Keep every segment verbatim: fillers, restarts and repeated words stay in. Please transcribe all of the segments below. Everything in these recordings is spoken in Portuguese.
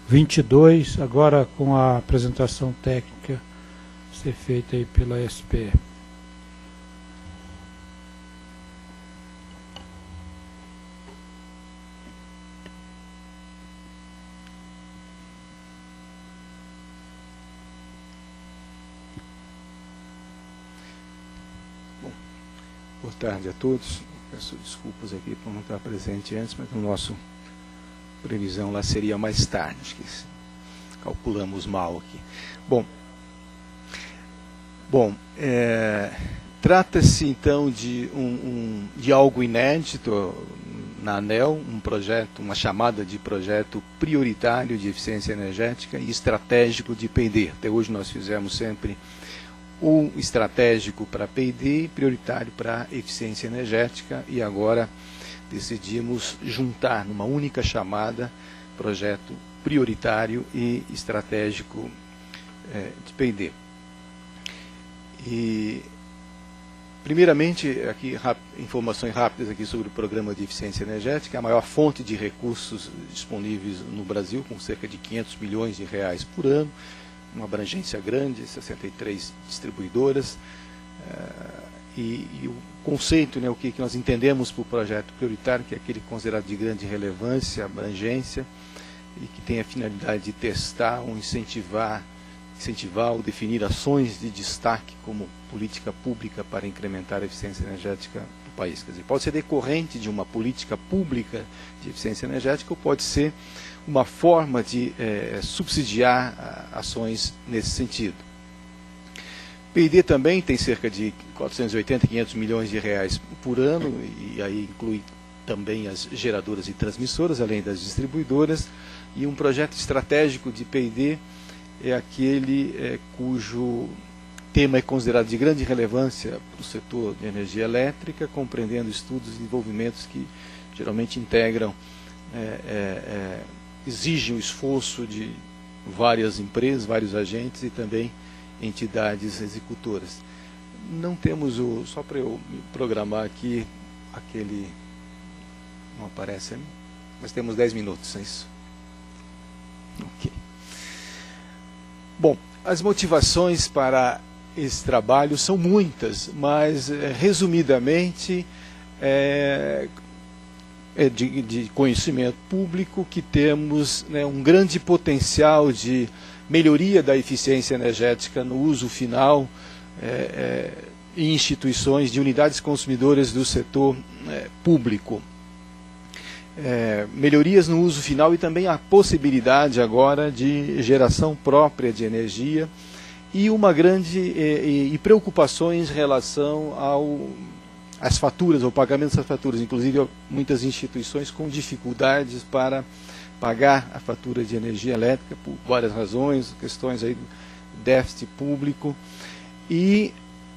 vinte e dois, agora com a apresentação técnica ser feita aí pela S P E. Boa tarde a todos. Peço desculpas aqui por não estar presente antes, mas o nosso previsão lá seria mais tarde. Acho que calculamos mal aqui. Bom, bom é, trata-se então de, um, um, de algo inédito na ANEEL, um projeto, uma chamada de projeto prioritário de eficiência energética e estratégico de P I D. Até hoje nós fizemos sempre um estratégico para P I D e prioritário para eficiência energética, e agora decidimos juntar numa única chamada projeto prioritário e estratégico é, de P I D. E, primeiramente, aqui, rap, informações rápidas aqui sobre o Programa de Eficiência Energética, a maior fonte de recursos disponíveis no Brasil, com cerca de quinhentos milhões de reais por ano, uma abrangência grande, sessenta e três distribuidoras, uh, e, e o conceito, né, o que, que nós entendemos por projeto prioritário, que é aquele considerado de grande relevância, abrangência, e que tem a finalidade de testar ou incentivar, incentivar ou definir ações de destaque como política pública para incrementar a eficiência energética do país. Quer dizer, pode ser decorrente de uma política pública de eficiência energética ou pode ser uma forma de é, subsidiar a, ações nesse sentido. P I D também tem cerca de quatrocentos e oitenta, quinhentos milhões de reais por ano, e aí inclui também as geradoras e transmissoras, além das distribuidoras, e um projeto estratégico de P I D é aquele é, cujo tema é considerado de grande relevância para o setor de energia elétrica, compreendendo estudos e desenvolvimentos que geralmente integram, é, é, é, exigem o esforço de várias empresas, vários agentes e também entidades executoras. Não temos o, só para eu me programar aqui, aquele, não aparece ali, mas temos dez minutos, é isso? Ok. Bom, as motivações para esse trabalho são muitas, mas resumidamente é, é de, de conhecimento público que temos, né, um grande potencial de melhoria da eficiência energética no uso final é, é, em instituições de unidades consumidoras do setor é, público. É, melhorias no uso final e também a possibilidade agora de geração própria de energia e uma grande e, e preocupações em relação ao, às faturas, ao pagamento das faturas, inclusive muitas instituições com dificuldades para pagar a fatura de energia elétrica por várias razões, questões aí do déficit público e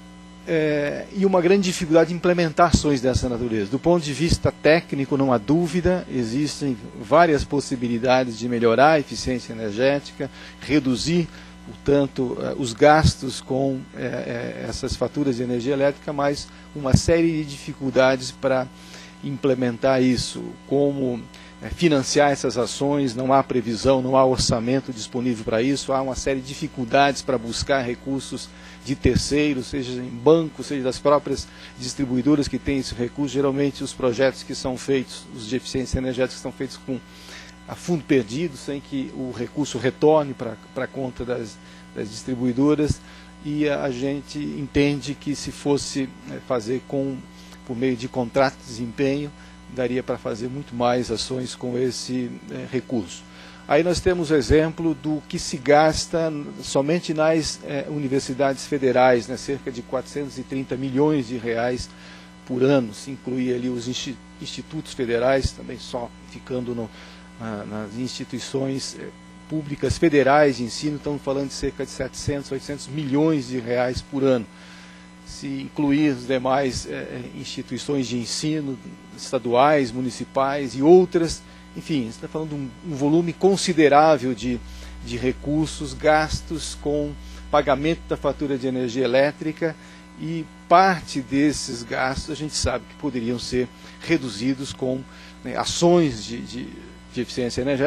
É, e uma grande dificuldade de implementar ações dessa natureza. Do ponto de vista técnico, não há dúvida, existem várias possibilidades de melhorar a eficiência energética, reduzir, portanto, os gastos com é, essas faturas de energia elétrica, mas uma série de dificuldades para implementar isso, como é, financiar essas ações, não há previsão, não há orçamento disponível para isso, há uma série de dificuldades para buscar recursos de terceiros, seja em bancos, seja das próprias distribuidoras que têm esse recurso. Geralmente os projetos que são feitos, os de eficiência energética, são feitos com a fundo perdido, sem que o recurso retorne para a conta das, das distribuidoras, e a, a gente entende que se fosse é, fazer com, por meio de contrato de desempenho, daria para fazer muito mais ações com esse é, recurso. Aí nós temos o exemplo do que se gasta somente nas é, universidades federais, né, cerca de quatrocentos e trinta milhões de reais por ano, se incluir ali os institutos federais, também só ficando no, na, nas instituições é, públicas federais de ensino, estamos falando de cerca de setecentos, oitocentos milhões de reais por ano. Se incluir as demais é, instituições de ensino, estaduais, municipais e outras, enfim, você está falando de um, um volume considerável de, de recursos gastos com pagamento da fatura de energia elétrica, e parte desses gastos a gente sabe que poderiam ser reduzidos com, né, ações de, de, de eficiência energética,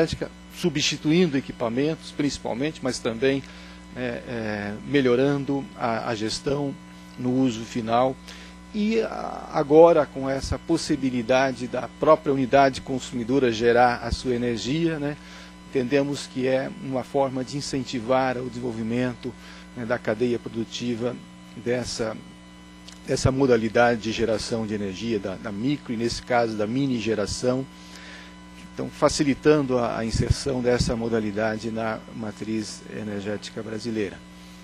substituindo equipamentos, principalmente, mas também é, é, melhorando a, a gestão no uso final. E agora, com essa possibilidade da própria unidade consumidora gerar a sua energia, né, entendemos que é uma forma de incentivar o desenvolvimento, né, da cadeia produtiva dessa, dessa modalidade de geração de energia, da, da micro, e nesse caso da mini geração, então facilitando a, a inserção dessa modalidade na matriz energética brasileira.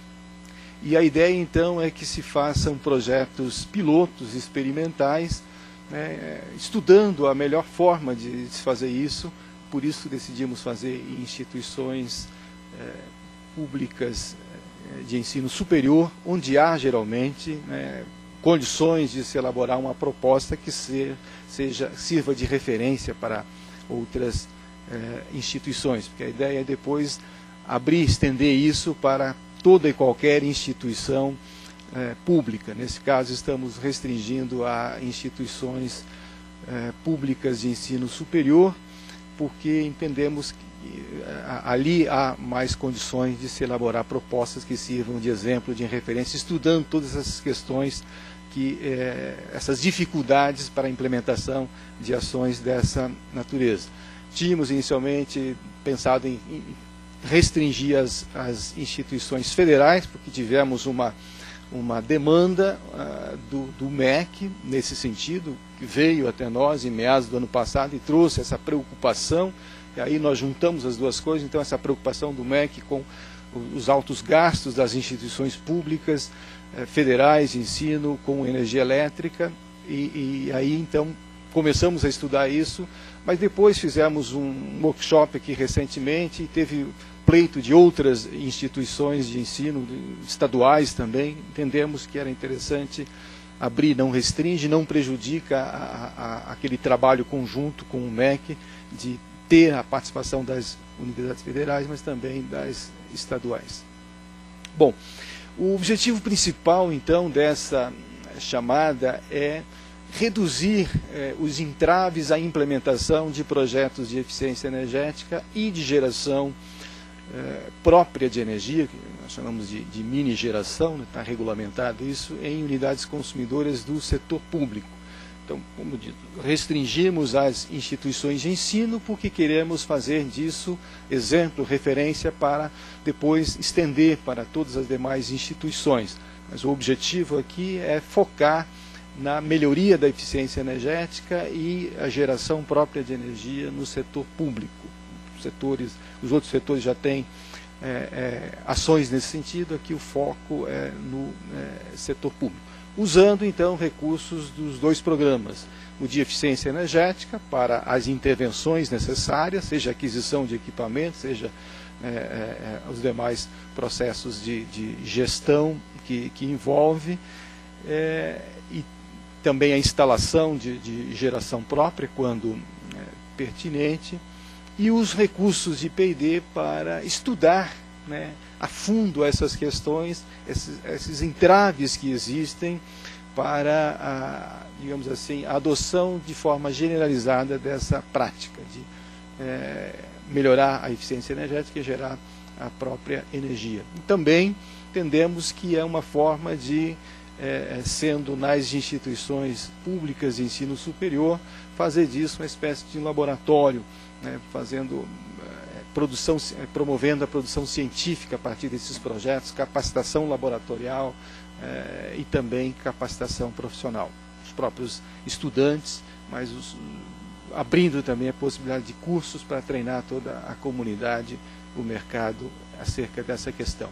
E a ideia, então, é que se façam projetos pilotos experimentais, né, estudando a melhor forma de se fazer isso. Por isso decidimos fazer em instituições é, públicas é, de ensino superior, onde há, geralmente, né, condições de se elaborar uma proposta que ser, seja, sirva de referência para outras é, instituições. Porque a ideia é depois abrir, estender isso para toda e qualquer instituição é, pública. Nesse caso, estamos restringindo a instituições é, públicas de ensino superior, porque entendemos que é, ali há mais condições de se elaborar propostas que sirvam de exemplo, de referência, estudando todas essas questões, que, é, essas dificuldades para a implementação de ações dessa natureza. Tínhamos inicialmente pensado em, em restringir as, as instituições federais, porque tivemos uma, uma demanda uh, do, do M E C nesse sentido, que veio até nós em meados do ano passado e trouxe essa preocupação, e aí nós juntamos as duas coisas, então essa preocupação do M E C com os altos gastos das instituições públicas, eh, federais de ensino, com energia elétrica, e, e aí então começamos a estudar isso, mas depois fizemos um workshop aqui recentemente e teve pleito de outras instituições de ensino, estaduais também. Entendemos que era interessante abrir, não restringe, não prejudica a, a, aquele trabalho conjunto com o M E C, de ter a participação das universidades federais, mas também das estaduais. Bom, o objetivo principal, então, dessa chamada é reduzir eh, os entraves à implementação de projetos de eficiência energética e de geração eh, própria de energia, que nós chamamos de, de mini geração, está, né, regulamentado isso, em unidades consumidoras do setor público. Então, como dito, restringimos as instituições de ensino porque queremos fazer disso exemplo, referência, para depois estender para todas as demais instituições. Mas o objetivo aqui é focar na melhoria da eficiência energética e a geração própria de energia no setor público. Os, setores, os outros setores já têm é, é, ações nesse sentido, aqui o foco é no é, setor público. Usando, então, recursos dos dois programas, o de eficiência energética para as intervenções necessárias, seja aquisição de equipamentos, seja é, é, os demais processos de, de gestão que, que envolve, é, e também a instalação de, de geração própria, quando é, pertinente, e os recursos de P e D para estudar, né, a fundo essas questões, esses, esses entraves que existem para a, digamos assim, a adoção de forma generalizada dessa prática de é, melhorar a eficiência energética e gerar a própria energia. E também entendemos que é uma forma de, é, sendo nas instituições públicas de ensino superior, fazer disso uma espécie de laboratório, né, fazendo produção, promovendo a produção científica a partir desses projetos, capacitação laboratorial eh, e também capacitação profissional. Os próprios estudantes, mas os, abrindo também a possibilidade de cursos para treinar toda a comunidade, o mercado, acerca dessa questão.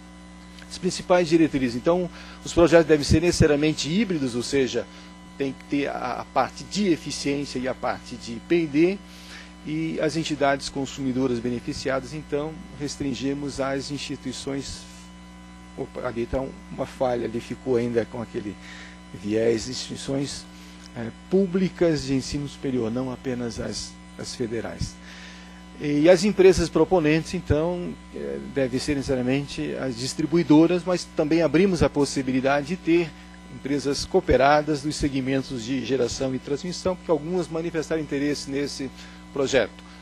As principais diretrizes. Então, os projetos devem ser necessariamente híbridos, ou seja, tem que ter a, a parte de eficiência e a parte de P e D, e as entidades consumidoras beneficiadas, então, restringimos às instituições. Opa, ali está uma falha, ali ficou ainda com aquele viés, instituições é, públicas de ensino superior, não apenas as, as federais. E as empresas proponentes, então, é, devem ser necessariamente as distribuidoras, mas também abrimos a possibilidade de ter empresas cooperadas dos segmentos de geração e transmissão, porque algumas manifestaram interesse nesse projeto.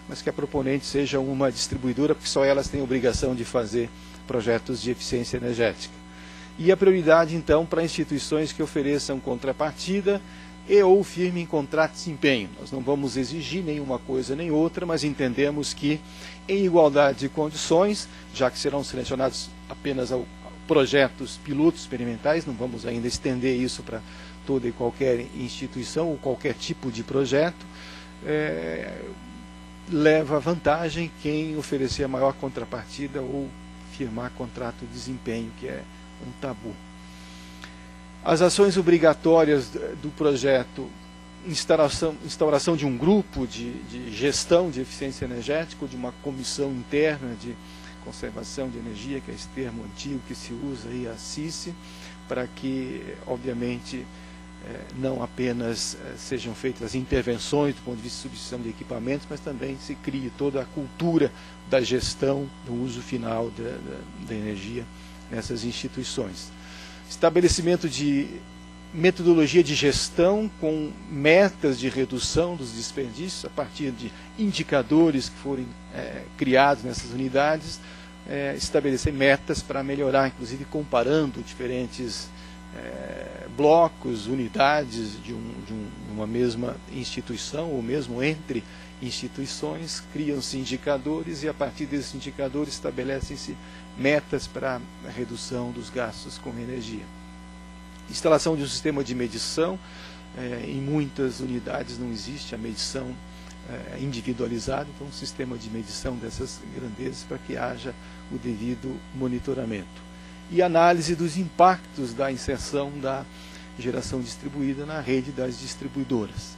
mas que a proponente seja uma distribuidora, porque só elas têm a obrigação de fazer projetos de eficiência energética. E a prioridade, então, para instituições que ofereçam contrapartida e ou firmem contrato de desempenho. Nós não vamos exigir nenhuma coisa nem outra, mas entendemos que, em igualdade de condições, já que serão selecionados apenas projetos pilotos experimentais, não vamos ainda estender isso para toda e qualquer instituição ou qualquer tipo de projeto, é, leva vantagem quem oferecer a maior contrapartida ou firmar contrato de desempenho, que é um tabu. As ações obrigatórias do projeto, instauração, instauração de um grupo de, de gestão de eficiência energética, de uma comissão interna de conservação de energia, que é esse termo antigo que se usa aí, a C I C, para que, obviamente, não apenas sejam feitas as intervenções do ponto de vista de substituição de equipamentos, mas também se crie toda a cultura da gestão do uso final da, da, da energia nessas instituições. Estabelecimento de metodologia de gestão com metas de redução dos desperdícios a partir de indicadores que forem é, criados nessas unidades, é, estabelecer metas para melhorar, inclusive comparando diferentes é, blocos, unidades de, um, de um, uma mesma instituição ou mesmo entre instituições, criam-se indicadores e a partir desses indicadores estabelecem-se metas para a redução dos gastos com energia. Instalação de um sistema de medição, é, em muitas unidades não existe a medição é, individualizada, então um sistema de medição dessas grandezas para que haja o devido monitoramento. E análise dos impactos da inserção da geração distribuída na rede das distribuidoras.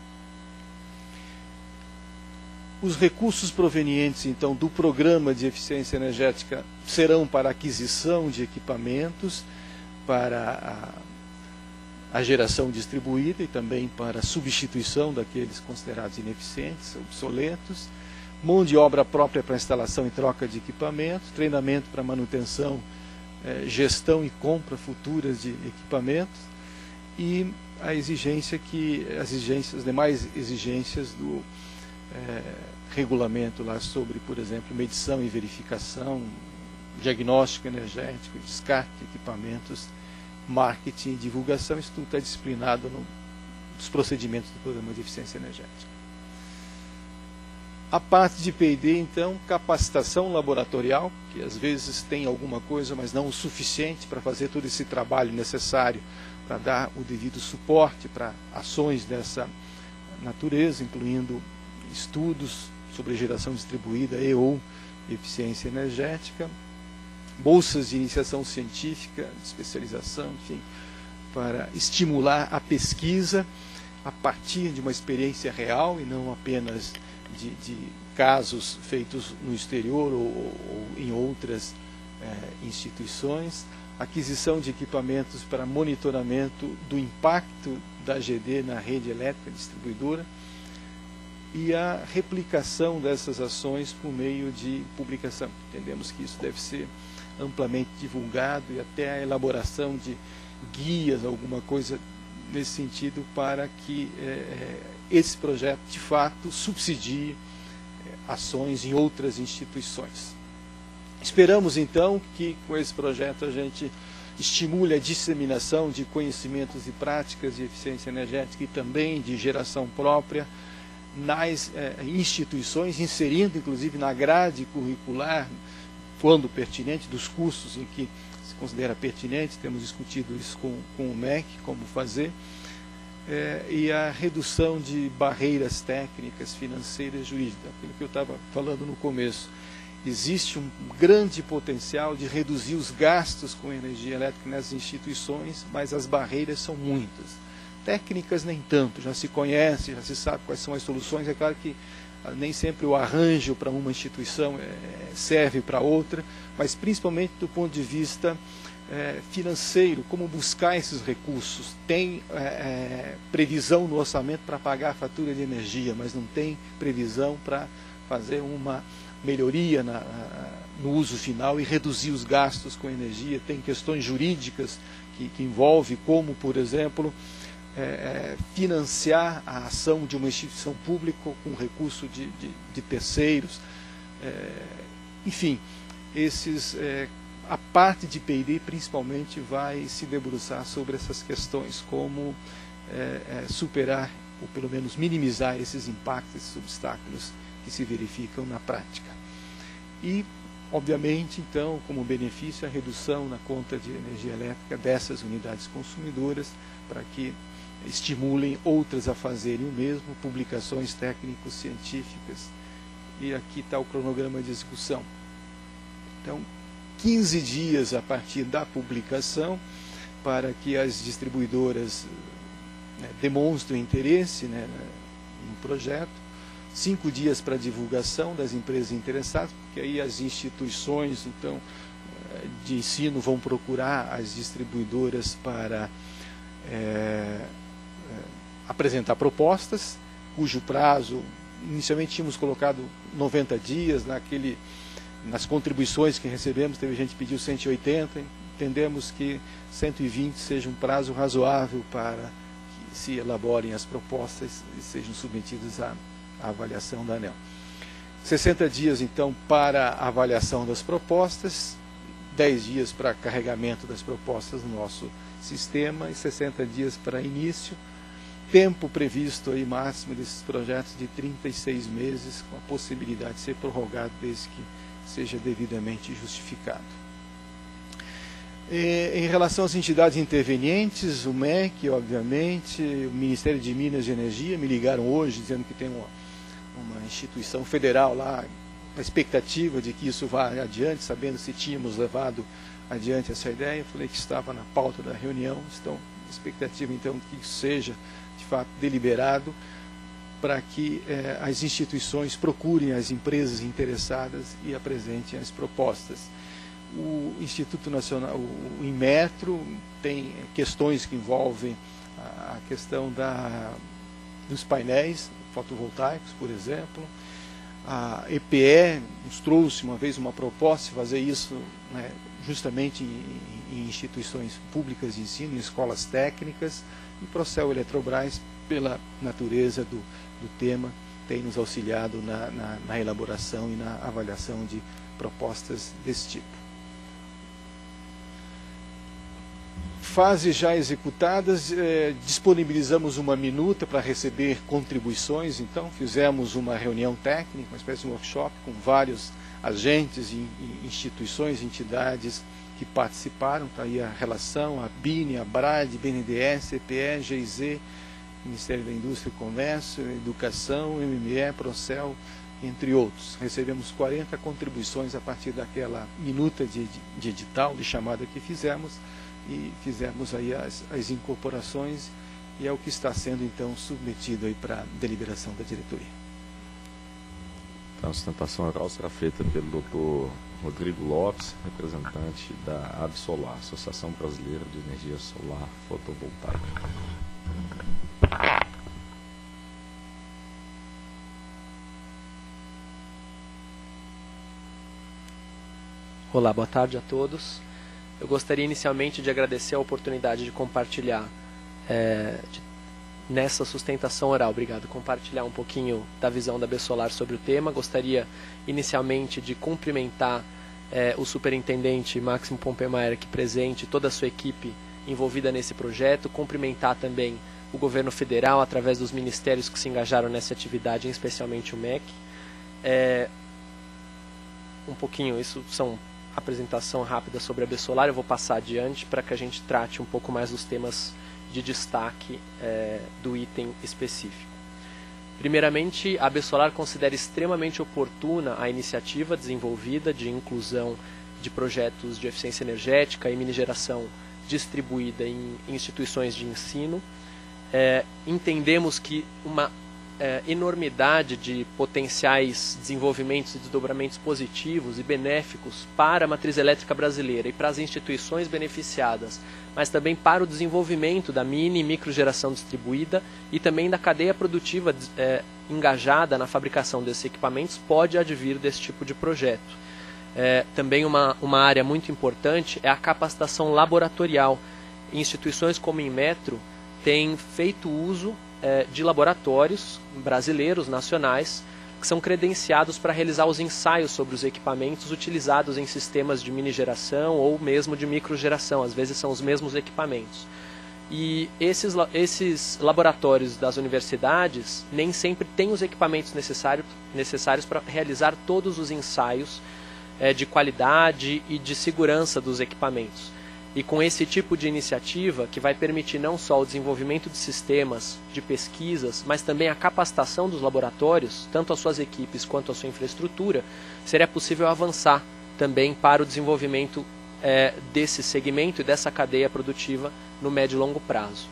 Os recursos provenientes, então, do programa de eficiência energética serão para aquisição de equipamentos, para a, a geração distribuída e também para a substituição daqueles considerados ineficientes, obsoletos, mão de obra própria para instalação e troca de equipamentos, treinamento para manutenção, eh, gestão e compra futuras de equipamentos e a exigência que, as exigências, as demais exigências do É, regulamento lá sobre, por exemplo, medição e verificação, diagnóstico energético, descarte de equipamentos, marketing e divulgação. Isso tudo está disciplinado no, nos procedimentos do programa de eficiência energética. A parte de P e D, então, capacitação laboratorial, que às vezes tem alguma coisa, mas não o suficiente para fazer todo esse trabalho necessário para dar o devido suporte para ações dessa natureza, incluindo estudos sobre geração distribuída e ou eficiência energética, bolsas de iniciação científica, de especialização, enfim, para estimular a pesquisa a partir de uma experiência real e não apenas de, de casos feitos no exterior ou, ou em outras eh, instituições, aquisição de equipamentos para monitoramento do impacto da G D na rede elétrica distribuidora, e a replicação dessas ações por meio de publicação. Entendemos que isso deve ser amplamente divulgado e até a elaboração de guias, alguma coisa nesse sentido, para que é, esse projeto, de fato, subsidie é, ações em outras instituições. Esperamos, então, que com esse projeto a gente estimule a disseminação de conhecimentos e práticas de eficiência energética e também de geração própria nas eh, instituições, inserindo inclusive na grade curricular, quando pertinente, dos cursos em que se considera pertinente. Temos discutido isso com, com o M E C, como fazer, eh, e a redução de barreiras técnicas, financeiras, jurídicas, aquilo que eu estava falando no começo. Existe um grande potencial de reduzir os gastos com energia elétrica nas instituições, mas as barreiras são muitas. Técnicas nem tanto, já se conhece, já se sabe quais são as soluções. É claro que nem sempre o arranjo para uma instituição serve para outra, mas principalmente do ponto de vista é, financeiro, como buscar esses recursos. Tem é, previsão no orçamento para pagar a fatura de energia, mas não tem previsão para fazer uma melhoria na, no uso final e reduzir os gastos com energia. Tem questões jurídicas que, que envolvem, como, por exemplo, é, financiar a ação de uma instituição pública com recurso de, de, de terceiros. É, enfim, esses, é, a parte de P e D principalmente vai se debruçar sobre essas questões, como é, é, superar ou pelo menos minimizar esses impactos, esses obstáculos que se verificam na prática. E, obviamente, então, como benefício, a redução na conta de energia elétrica dessas unidades consumidoras, para que estimulem outras a fazerem o mesmo, publicações técnico-científicas. E aqui está o cronograma de execução. Então, quinze dias a partir da publicação, para que as distribuidoras, né, demonstrem interesse, né, no projeto. Cinco dias para divulgação das empresas interessadas, porque aí as instituições, então, de ensino vão procurar as distribuidoras para é, é, apresentar propostas, cujo prazo, inicialmente tínhamos colocado noventa dias, naquele, nas contribuições que recebemos, teve gente que pediu cento e oitenta, entendemos que cento e vinte seja um prazo razoável para que se elaborem as propostas e sejam submetidas à, à avaliação da ANEEL. sessenta dias, então, para a avaliação das propostas, dez dias para carregamento das propostas no nosso sistema e sessenta dias para início. Tempo previsto aí máximo desses projetos de trinta e seis meses, com a possibilidade de ser prorrogado desde que seja devidamente justificado. E, em relação às entidades intervenientes, o M E C, obviamente, o Ministério de Minas e Energia, me ligaram hoje dizendo que tem uma, uma instituição federal lá, a expectativa de que isso vá adiante, sabendo se tínhamos levado adiante essa ideia. Eu falei que estava na pauta da reunião, estão a expectativa então de que isso seja de fato deliberado, para que eh, as instituições procurem as empresas interessadas e apresentem as propostas. O Instituto Nacional, o Inmetro, tem questões que envolvem a questão da, dos painéis fotovoltaicos, por exemplo. A E P E nos trouxe uma vez uma proposta de fazer isso, né, justamente em, em instituições públicas de ensino, em escolas técnicas, e Procel Eletrobras, pela natureza do, do tema, tem nos auxiliado na, na, na elaboração e na avaliação de propostas desse tipo. Fases já executadas, eh, disponibilizamos uma minuta para receber contribuições, então fizemos uma reunião técnica, uma espécie de workshop com vários agentes e, e instituições, entidades que participaram. Está aí a relação, a B I N, a BRAD, B N D E S, E P E, G I Z, Ministério da Indústria e Comércio, Educação, M M E, Procel, entre outros. Recebemos quarenta contribuições a partir daquela minuta de, de edital, de chamada que fizemos, e fizemos aí as, as incorporações, e é o que está sendo então submetido aí para deliberação da diretoria. Então, a sustentação oral será feita pelo doutor Rodrigo Lopes, representante da Absolar, Associação Brasileira de Energia Solar Fotovoltaica. Olá, boa tarde a todos. Eu gostaria inicialmente de agradecer a oportunidade de compartilhar, é, de, nessa sustentação oral, obrigado, compartilhar um pouquinho da visão da Absolar sobre o tema. Gostaria inicialmente de cumprimentar é, o superintendente Máximo Pompermayer aqui presente, toda a sua equipe envolvida nesse projeto, cumprimentar também o governo federal através dos ministérios que se engajaram nessa atividade, especialmente o M E C. É, um pouquinho, isso são apresentação rápida sobre a Absolar, eu vou passar adiante para que a gente trate um pouco mais dos temas de destaque é, do item específico. Primeiramente, a Absolar considera extremamente oportuna a iniciativa desenvolvida de inclusão de projetos de eficiência energética e minigeração distribuída em instituições de ensino. É, entendemos que uma É, enormidade de potenciais desenvolvimentos e desdobramentos positivos e benéficos para a matriz elétrica brasileira e para as instituições beneficiadas, mas também para o desenvolvimento da mini e microgeração distribuída e também da cadeia produtiva é, engajada na fabricação desses equipamentos, pode advir desse tipo de projeto. É, também uma, uma área muito importante é a capacitação laboratorial. Instituições como o Inmetro tem feito uso é, de laboratórios brasileiros, nacionais, que são credenciados para realizar os ensaios sobre os equipamentos utilizados em sistemas de mini geração ou mesmo de microgeração, às vezes são os mesmos equipamentos. E esses, esses laboratórios das universidades nem sempre têm os equipamentos necessários, necessários para realizar todos os ensaios é, de qualidade e de segurança dos equipamentos. E com esse tipo de iniciativa, que vai permitir não só o desenvolvimento de sistemas, de pesquisas, mas também a capacitação dos laboratórios, tanto as suas equipes quanto a sua infraestrutura, seria possível avançar também para o desenvolvimento é, desse segmento e dessa cadeia produtiva no médio e longo prazo.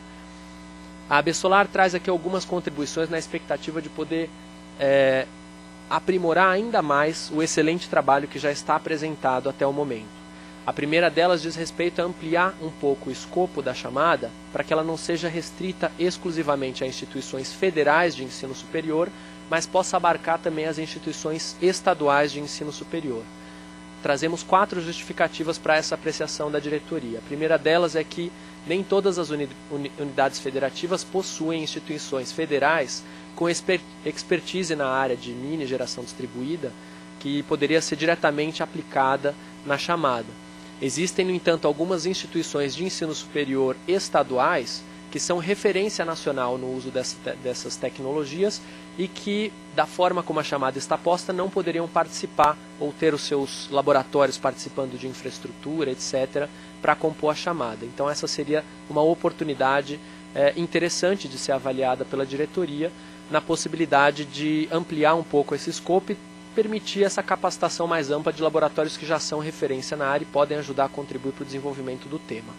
A Absolar traz aqui algumas contribuições na expectativa de poder é, aprimorar ainda mais o excelente trabalho que já está apresentado até o momento. A primeira delas diz respeito a ampliar um pouco o escopo da chamada para que ela não seja restrita exclusivamente a instituições federais de ensino superior, mas possa abarcar também as instituições estaduais de ensino superior. Trazemos quatro justificativas para essa apreciação da diretoria. A primeira delas é que nem todas as uni unidades federativas possuem instituições federais com exper expertise na área de mini geração distribuída, que poderia ser diretamente aplicada na chamada. Existem, no entanto, algumas instituições de ensino superior estaduais que são referência nacional no uso dessa, dessas tecnologias e que, da forma como a chamada está posta, não poderiam participar ou ter os seus laboratórios participando de infraestrutura, etcétera, para compor a chamada. Então essa seria uma oportunidade é, interessante de ser avaliada pela diretoria na possibilidade de ampliar um pouco esse escopo e permitir essa capacitação mais ampla de laboratórios que já são referência na área e podem ajudar a contribuir para o desenvolvimento do tema.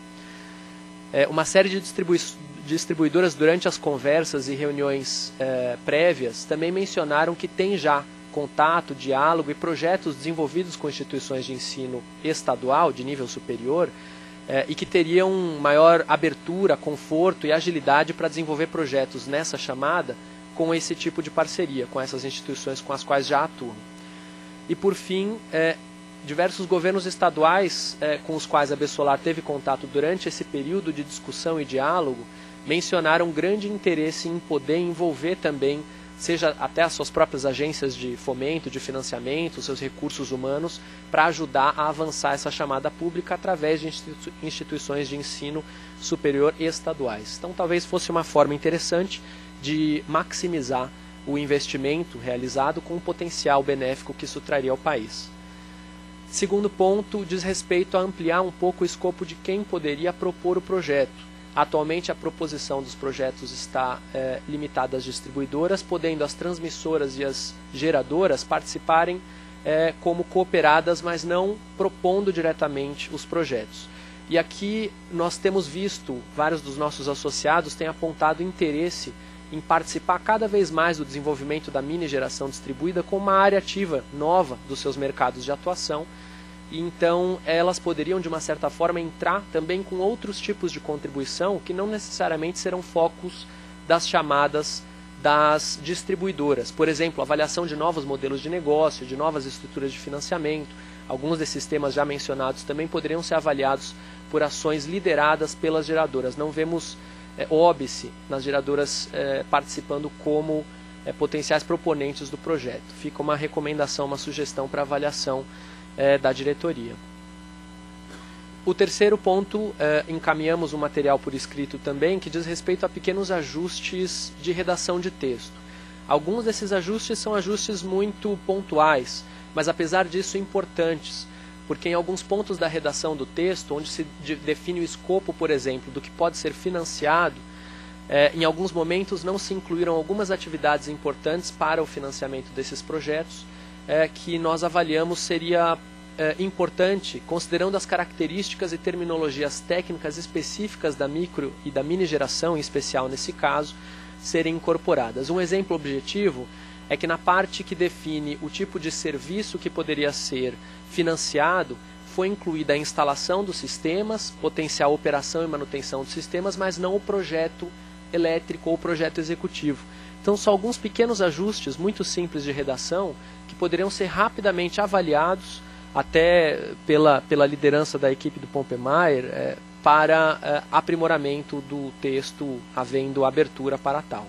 É, uma série de distribui distribuidoras durante as conversas e reuniões é, prévias também mencionaram que tem já contato, diálogo e projetos desenvolvidos com instituições de ensino estadual de nível superior é, e que teriam maior abertura, conforto e agilidade para desenvolver projetos nessa chamada com esse tipo de parceria, com essas instituições com as quais já atuam. E por fim, é, diversos governos estaduais é, com os quais a Absolar teve contato durante esse período de discussão e diálogo, mencionaram grande interesse em poder envolver também, seja até as suas próprias agências de fomento, de financiamento, os seus recursos humanos, para ajudar a avançar essa chamada pública através de institu instituições de ensino superior estaduais. Então talvez fosse uma forma interessante de maximizar o investimento realizado com o potencial benéfico que isso traria ao país. Segundo ponto, diz respeito a ampliar um pouco o escopo de quem poderia propor o projeto. Atualmente a proposição dos projetos está é, limitada às distribuidoras, podendo as transmissoras e as geradoras participarem é, como cooperadas, mas não propondo diretamente os projetos. E aqui nós temos visto, vários dos nossos associados têm apontado interesse em participar cada vez mais do desenvolvimento da mini geração distribuída como uma área ativa nova dos seus mercados de atuação. E então elas poderiam, de uma certa forma, entrar também com outros tipos de contribuição que não necessariamente serão focos das chamadas das distribuidoras. Por exemplo, avaliação de novos modelos de negócio, de novas estruturas de financiamento. Alguns desses temas já mencionados também poderiam ser avaliados por ações lideradas pelas geradoras. Não vemos é, óbice nas geradoras é, participando como é, potenciais proponentes do projeto. Fica uma recomendação, uma sugestão para avaliação é, da diretoria. O terceiro ponto, é, encaminhamos um material por escrito também, que diz respeito a pequenos ajustes de redação de texto. Alguns desses ajustes são ajustes muito pontuais, mas apesar disso importantes, porque em alguns pontos da redação do texto, onde se de, define o escopo, por exemplo, do que pode ser financiado, é, em alguns momentos não se incluíram algumas atividades importantes para o financiamento desses projetos, é, que nós avaliamos seria é, importante, considerando as características e terminologias técnicas específicas da micro e da mini geração, em especial nesse caso, serem incorporadas. Um exemplo objetivo é que na parte que define o tipo de serviço que poderia ser financiado, foi incluída a instalação dos sistemas, potencial operação e manutenção dos sistemas, mas não o projeto elétrico ou o projeto executivo. Então são alguns pequenos ajustes muito simples de redação que poderiam ser rapidamente avaliados até pela, pela liderança da equipe do Pompemayr, é, para uh, aprimoramento do texto, havendo abertura para tal.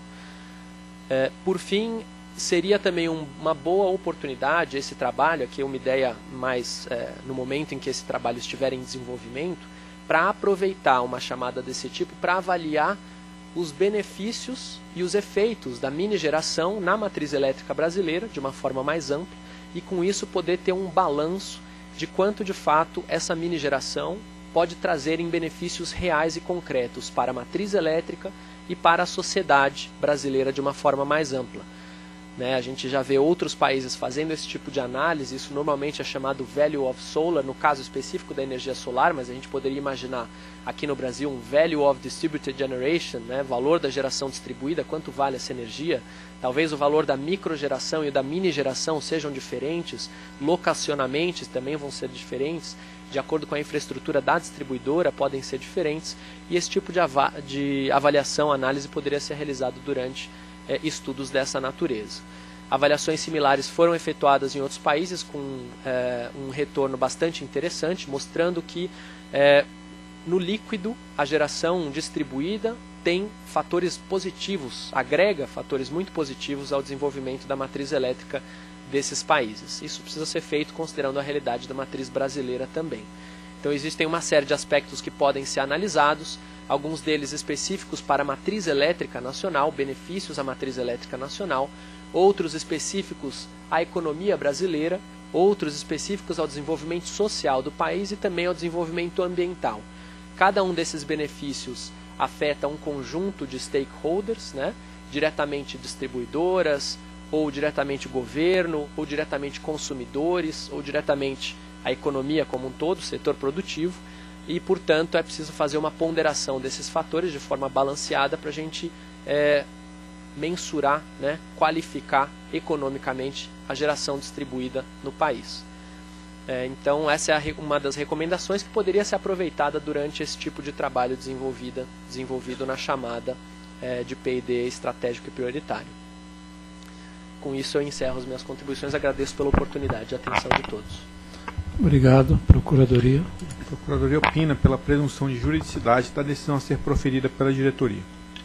Uh, por fim, seria também um, uma boa oportunidade esse trabalho, aqui é uma ideia mais uh, no momento em que esse trabalho estiver em desenvolvimento, para aproveitar uma chamada desse tipo para avaliar os benefícios e os efeitos da mini geração na matriz elétrica brasileira de uma forma mais ampla e com isso poder ter um balanço de quanto de fato essa mini geração pode trazer em benefícios reais e concretos para a matriz elétrica e para a sociedade brasileira de uma forma mais ampla. Né, a gente já vê outros países fazendo esse tipo de análise, isso normalmente é chamado Value of Solar, no caso específico da energia solar, mas a gente poderia imaginar aqui no Brasil um Value of Distributed Generation, né, valor da geração distribuída, quanto vale essa energia. Talvez o valor da microgeração e da mini geração sejam diferentes, locacionamentos também vão ser diferentes, de acordo com a infraestrutura da distribuidora podem ser diferentes, e esse tipo de, ava de avaliação, análise poderia ser realizado durante É, estudos dessa natureza. Avaliações similares foram efetuadas em outros países com é, um retorno bastante interessante, mostrando que é, no líquido a geração distribuída tem fatores positivos, agrega fatores muito positivos ao desenvolvimento da matriz elétrica desses países. Isso precisa ser feito considerando a realidade da matriz brasileira também. Então existem uma série de aspectos que podem ser analisados, alguns deles específicos para a matriz elétrica nacional, benefícios à matriz elétrica nacional, outros específicos à economia brasileira, outros específicos ao desenvolvimento social do país e também ao desenvolvimento ambiental. Cada um desses benefícios afeta um conjunto de stakeholders, né? Diretamente distribuidoras, ou diretamente governo, ou diretamente consumidores, ou diretamente a economia como um todo, setor produtivo, e, portanto, é preciso fazer uma ponderação desses fatores de forma balanceada para a gente é, mensurar, né, qualificar economicamente a geração distribuída no país. É, então, essa é a, uma das recomendações que poderia ser aproveitada durante esse tipo de trabalho desenvolvida, desenvolvido na chamada é, de P e D estratégico e prioritário. Com isso, eu encerro as minhas contribuições. Agradeço pela oportunidade e atenção de todos. Obrigado. Procuradoria. A Procuradoria opina pela presunção de juridicidade da decisão a ser proferida pela diretoria.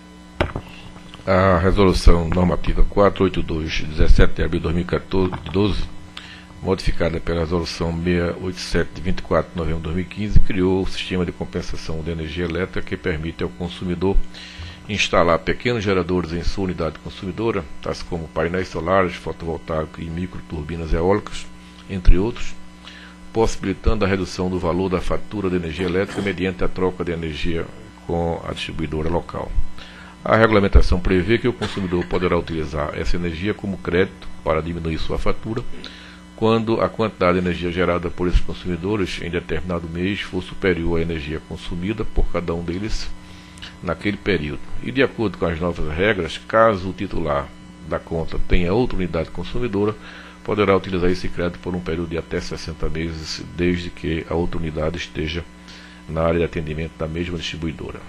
A resolução normativa quatrocentos e oitenta e dois, de dezessete de abril de dois mil e doze, modificada pela resolução seiscentos e oitenta e sete, de vinte e quatro de novembro de dois mil e quinze, criou o sistema de compensação de energia elétrica que permite ao consumidor instalar pequenos geradores em sua unidade consumidora, tais como painéis solares, fotovoltaicos e microturbinas eólicas, entre outros, possibilitando a redução do valor da fatura de energia elétrica mediante a troca de energia com a distribuidora local. A regulamentação prevê que o consumidor poderá utilizar essa energia como crédito para diminuir sua fatura, quando a quantidade de energia gerada por esses consumidores em determinado mês for superior à energia consumida por cada um deles naquele período. E, de acordo com as novas regras, caso o titular da conta tenha outra unidade consumidora, poderá utilizar esse crédito por um período de até sessenta meses, desde que a outra unidade esteja na área de atendimento da mesma distribuidora.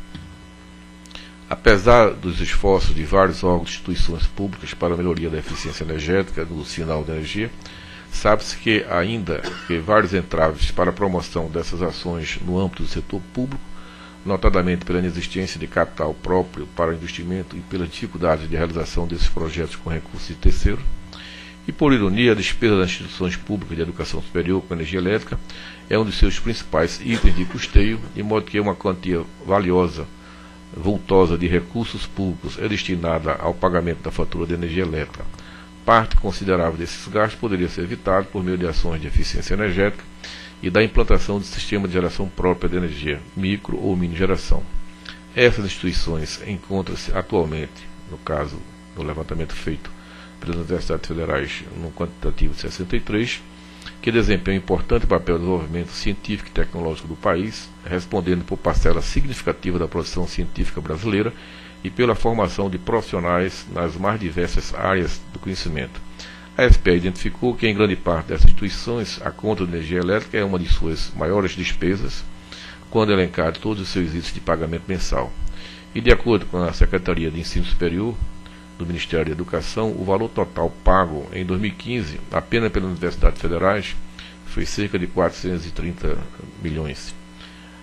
Apesar dos esforços de vários órgãos e instituições públicas para a melhoria da eficiência energética do sinal de energia, sabe-se que ainda que vários entraves para a promoção dessas ações no âmbito do setor público, notadamente pela inexistência de capital próprio para o investimento e pela dificuldade de realização desses projetos com recursos de terceiros, e, por ironia, a despesa das instituições públicas de educação superior com energia elétrica é um de seus principais itens de custeio, de modo que uma quantia valiosa, vultosa de recursos públicos é destinada ao pagamento da fatura de energia elétrica. Parte considerável desses gastos poderia ser evitado por meio de ações de eficiência energética e da implantação de sistema de geração própria de energia, micro ou mini geração. Essas instituições encontram-se atualmente, no caso do levantamento feito pelas universidades federais, no quantitativo de sessenta e três, que desempenham um importante papel no desenvolvimento científico e tecnológico do país, respondendo por parcela significativa da produção científica brasileira e pela formação de profissionais nas mais diversas áreas do conhecimento. A S P E identificou que, em grande parte dessas instituições, a conta de energia elétrica é uma de suas maiores despesas, quando elencado todos os seus itens de pagamento mensal. E, de acordo com a Secretaria de Ensino Superior do Ministério da Educação, o valor total pago em dois mil e quinze, apenas pelas universidades federais, foi cerca de quatrocentos e trinta milhões.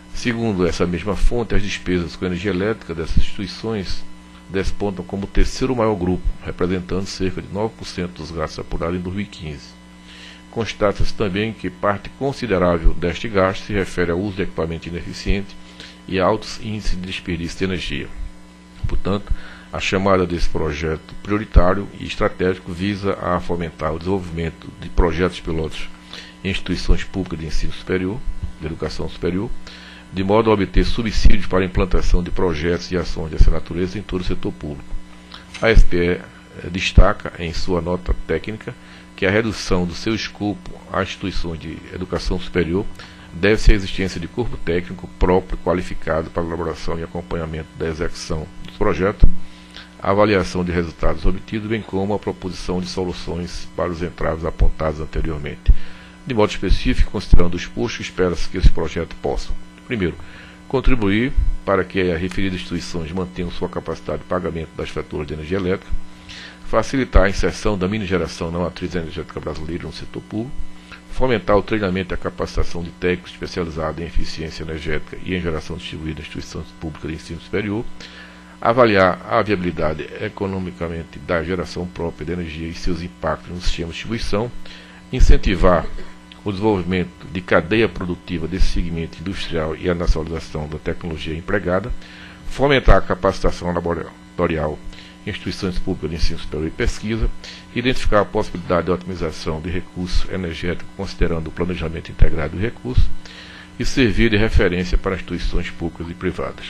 Segundo essa mesma fonte, as despesas com energia elétrica dessas instituições despontam como o terceiro maior grupo, representando cerca de nove por cento dos gastos apurados em dois mil e quinze. Constata-se também que parte considerável deste gasto se refere ao uso de equipamento ineficiente e altos índices de desperdício de energia. Portanto, a chamada desse projeto prioritário e estratégico visa a fomentar o desenvolvimento de projetos pilotos em instituições públicas de ensino superior, de educação superior, de modo a obter subsídios para a implantação de projetos e ações dessa natureza em todo o setor público. A S P E eh, destaca em sua nota técnica que a redução do seu escopo às instituições de educação superior deve-se à existência de corpo técnico próprio qualificado para a elaboração e acompanhamento da execução dos projetos, a avaliação de resultados obtidos, bem como a proposição de soluções para os entraves apontados anteriormente. De modo específico, considerando os postos, espera-se que esses projetos possam: primeiro, contribuir para que as referidas instituições mantenham sua capacidade de pagamento das faturas de energia elétrica, facilitar a inserção da mini-geração na matriz energética brasileira no setor público, fomentar o treinamento e a capacitação de técnicos especializados em eficiência energética e em geração distribuída em instituições públicas de ensino superior, avaliar a viabilidade economicamente da geração própria de energia e seus impactos no sistema de distribuição, incentivar o desenvolvimento de cadeia produtiva desse segmento industrial e a nacionalização da tecnologia empregada, fomentar a capacitação laboratorial em instituições públicas de ensino superior e pesquisa, identificar a possibilidade de otimização de recursos energéticos considerando o planejamento integrado de recursos e servir de referência para instituições públicas e privadas.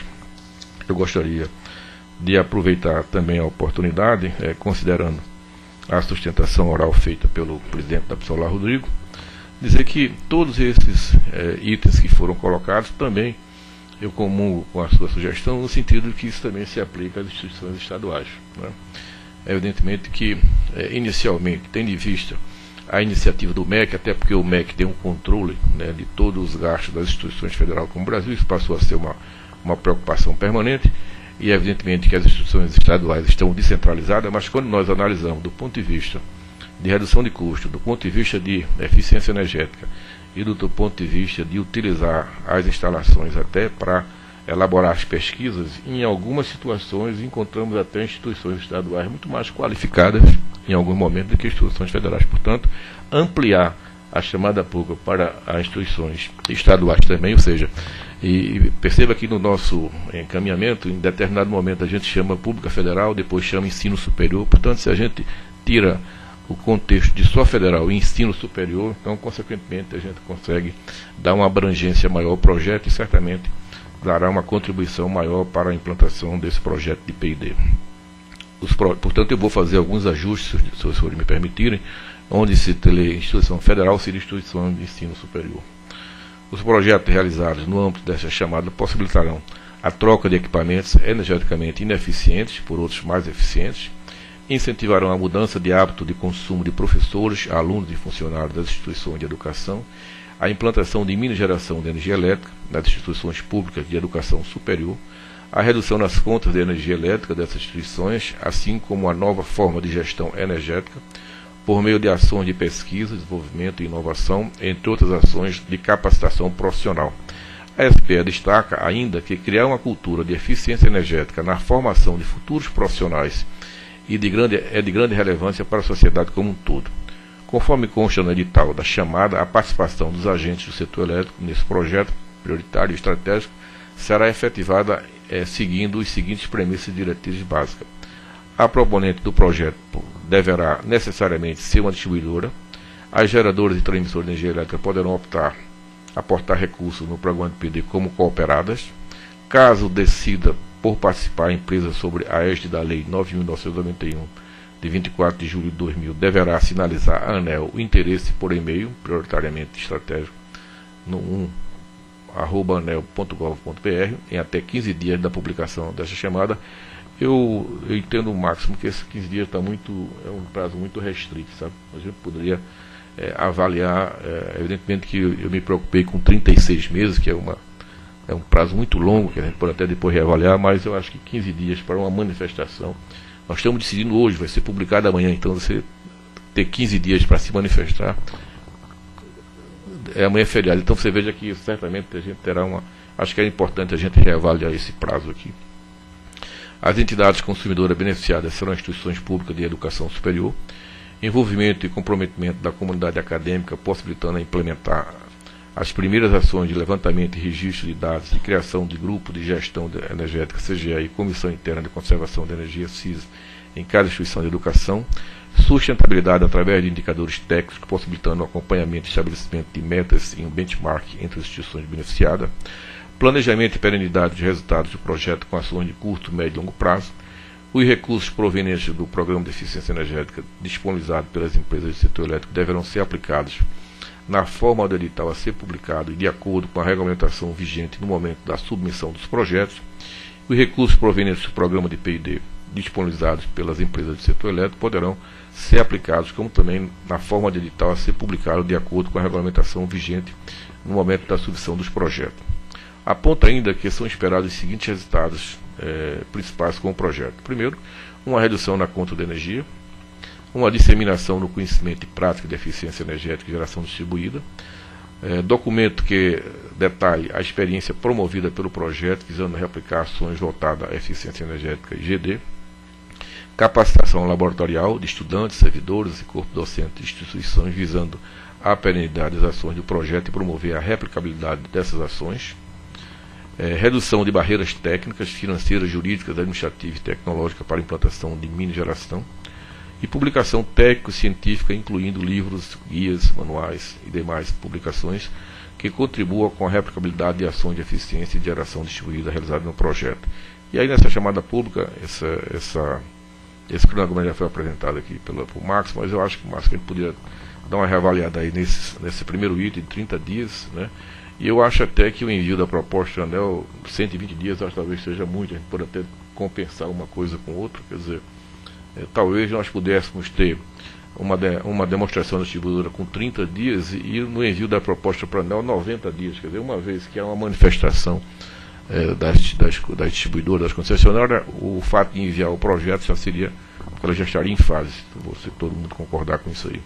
Eu gostaria de aproveitar também a oportunidade, eh, considerando a sustentação oral feita pelo presidente da Absolar, Rodrigo, dizer que todos esses eh, itens que foram colocados também eu comungo com a sua sugestão, no sentido de que isso também se aplica às instituições estaduais, né? É evidentemente que, eh, inicialmente, tendo em vista a iniciativa do M E C, até porque o M E C tem um controle, né, de todos os gastos das instituições federais como o Brasil, isso passou a ser uma, uma preocupação permanente, e é evidentemente que as instituições estaduais estão descentralizadas, mas quando nós analisamos do ponto de vista de redução de custo, do ponto de vista de eficiência energética e do, do ponto de vista de utilizar as instalações até para elaborar as pesquisas, em algumas situações encontramos até instituições estaduais muito mais qualificadas em alguns momentos do que instituições federais. Portanto, ampliar a chamada pública para as instituições estaduais também, ou seja, e perceba que no nosso encaminhamento, em determinado momento a gente chama pública federal, depois chama ensino superior. Portanto, se a gente tira o contexto de só federal e ensino superior, então, consequentemente, a gente consegue dar uma abrangência maior ao projeto e certamente dará uma contribuição maior para a implantação desse projeto de P I D. Os pro... Portanto, eu vou fazer alguns ajustes, se os senhores me permitirem, onde se lê instituição federal seria instituição de ensino superior. Os projetos realizados no âmbito dessa chamada possibilitarão a troca de equipamentos energeticamente ineficientes por outros mais eficientes, incentivarão a mudança de hábito de consumo de professores, alunos e funcionários das instituições de educação, a implantação de mini-geração de energia elétrica nas instituições públicas de educação superior, a redução nas contas de energia elétrica dessas instituições, assim como a nova forma de gestão energética, por meio de ações de pesquisa, desenvolvimento e inovação, entre outras ações de capacitação profissional. A S P E destaca ainda que criar uma cultura de eficiência energética na formação de futuros profissionais e de grande, é de grande relevância para a sociedade como um todo. Conforme consta no edital da chamada, a participação dos agentes do setor elétrico nesse projeto prioritário e estratégico será efetivada é, seguindo os seguintes premissas e diretrizes básicas. A proponente do projeto deverá necessariamente ser uma distribuidora. As geradoras e transmissoras de energia elétrica poderão optar aportar recursos no programa de P D como cooperadas. Caso decida por participar a empresa sobre a égide da Lei nove mil novecentos e noventa e um, de vinte e quatro de julho de dois mil, deverá sinalizar à ANEEL o interesse por e-mail, prioritariamente estratégico, no um arroba anel ponto gov ponto br, em até quinze dias da publicação dessa chamada. Eu, eu entendo o máximo que esses quinze dias está muito, é um prazo muito restrito, sabe? A gente poderia é, avaliar, é, evidentemente que eu, eu me preocupei com trinta e seis meses, que é, uma, é um prazo muito longo, que a gente pode até depois reavaliar, mas eu acho que quinze dias para uma manifestação. Nós estamos decidindo hoje, vai ser publicado amanhã, então você ter quinze dias para se manifestar, é amanhã é feriado, então você veja que certamente a gente terá uma Acho que é importante a gente reavaliar esse prazo aqui. As entidades consumidoras beneficiadas serão instituições públicas de educação superior, envolvimento e comprometimento da comunidade acadêmica, possibilitando a implementar as primeiras ações de levantamento e registro de dados e criação de grupo de gestão energética, C G E, e Comissão Interna de Conservação de Energia, C I S, em cada instituição de educação, sustentabilidade através de indicadores técnicos, possibilitando o acompanhamento e estabelecimento de metas e um benchmark entre as instituições beneficiadas, planejamento e perenidade de resultados do projeto com ações de curto, médio e longo prazo, os recursos provenientes do Programa de Eficiência Energética disponibilizados pelas empresas do setor elétrico deverão ser aplicados na forma do edital a ser publicado e de acordo com a regulamentação vigente no momento da submissão dos projetos, os recursos provenientes do Programa de P I D disponibilizados pelas empresas do setor elétrico poderão ser aplicados, como também na forma de edital a ser publicado de acordo com a regulamentação vigente no momento da submissão dos projetos. Aponta ainda que são esperados os seguintes resultados eh, principais com o projeto. Primeiro, uma redução na conta de energia, uma disseminação no conhecimento e prática de eficiência energética e geração distribuída, eh, documento que detalhe a experiência promovida pelo projeto visando replicar ações voltadas à eficiência energética e G D, capacitação laboratorial de estudantes, servidores e corpo docente de instituições visando a perenidade das ações do projeto e promover a replicabilidade dessas ações, É, redução de barreiras técnicas, financeiras, jurídicas, administrativas e tecnológicas para a implantação de mini geração e publicação técnico-científica, incluindo livros, guias, manuais e demais publicações que contribuam com a replicabilidade de ações de eficiência e de geração distribuída realizadas no projeto. E aí nessa chamada pública, essa, essa, esse cronograma já foi apresentado aqui pelo, pelo Marcos, mas eu acho que o Marcos que ele poderia dar uma reavaliada aí nesse, nesse primeiro item de trinta dias, né? E eu acho até que o envio da proposta de ANEEL, cento e vinte dias, acho que talvez seja muito, a gente pode até compensar uma coisa com outra, quer dizer, é, talvez nós pudéssemos ter uma, de, uma demonstração da distribuidora com trinta dias e, e no envio da proposta para a ANEEL noventa dias, quer dizer, uma vez que há uma manifestação é, das, das, das distribuidoras, das concessionárias, o fato de enviar o projeto já seria, ela já estaria em fase, vou se todo mundo concordar com isso aí.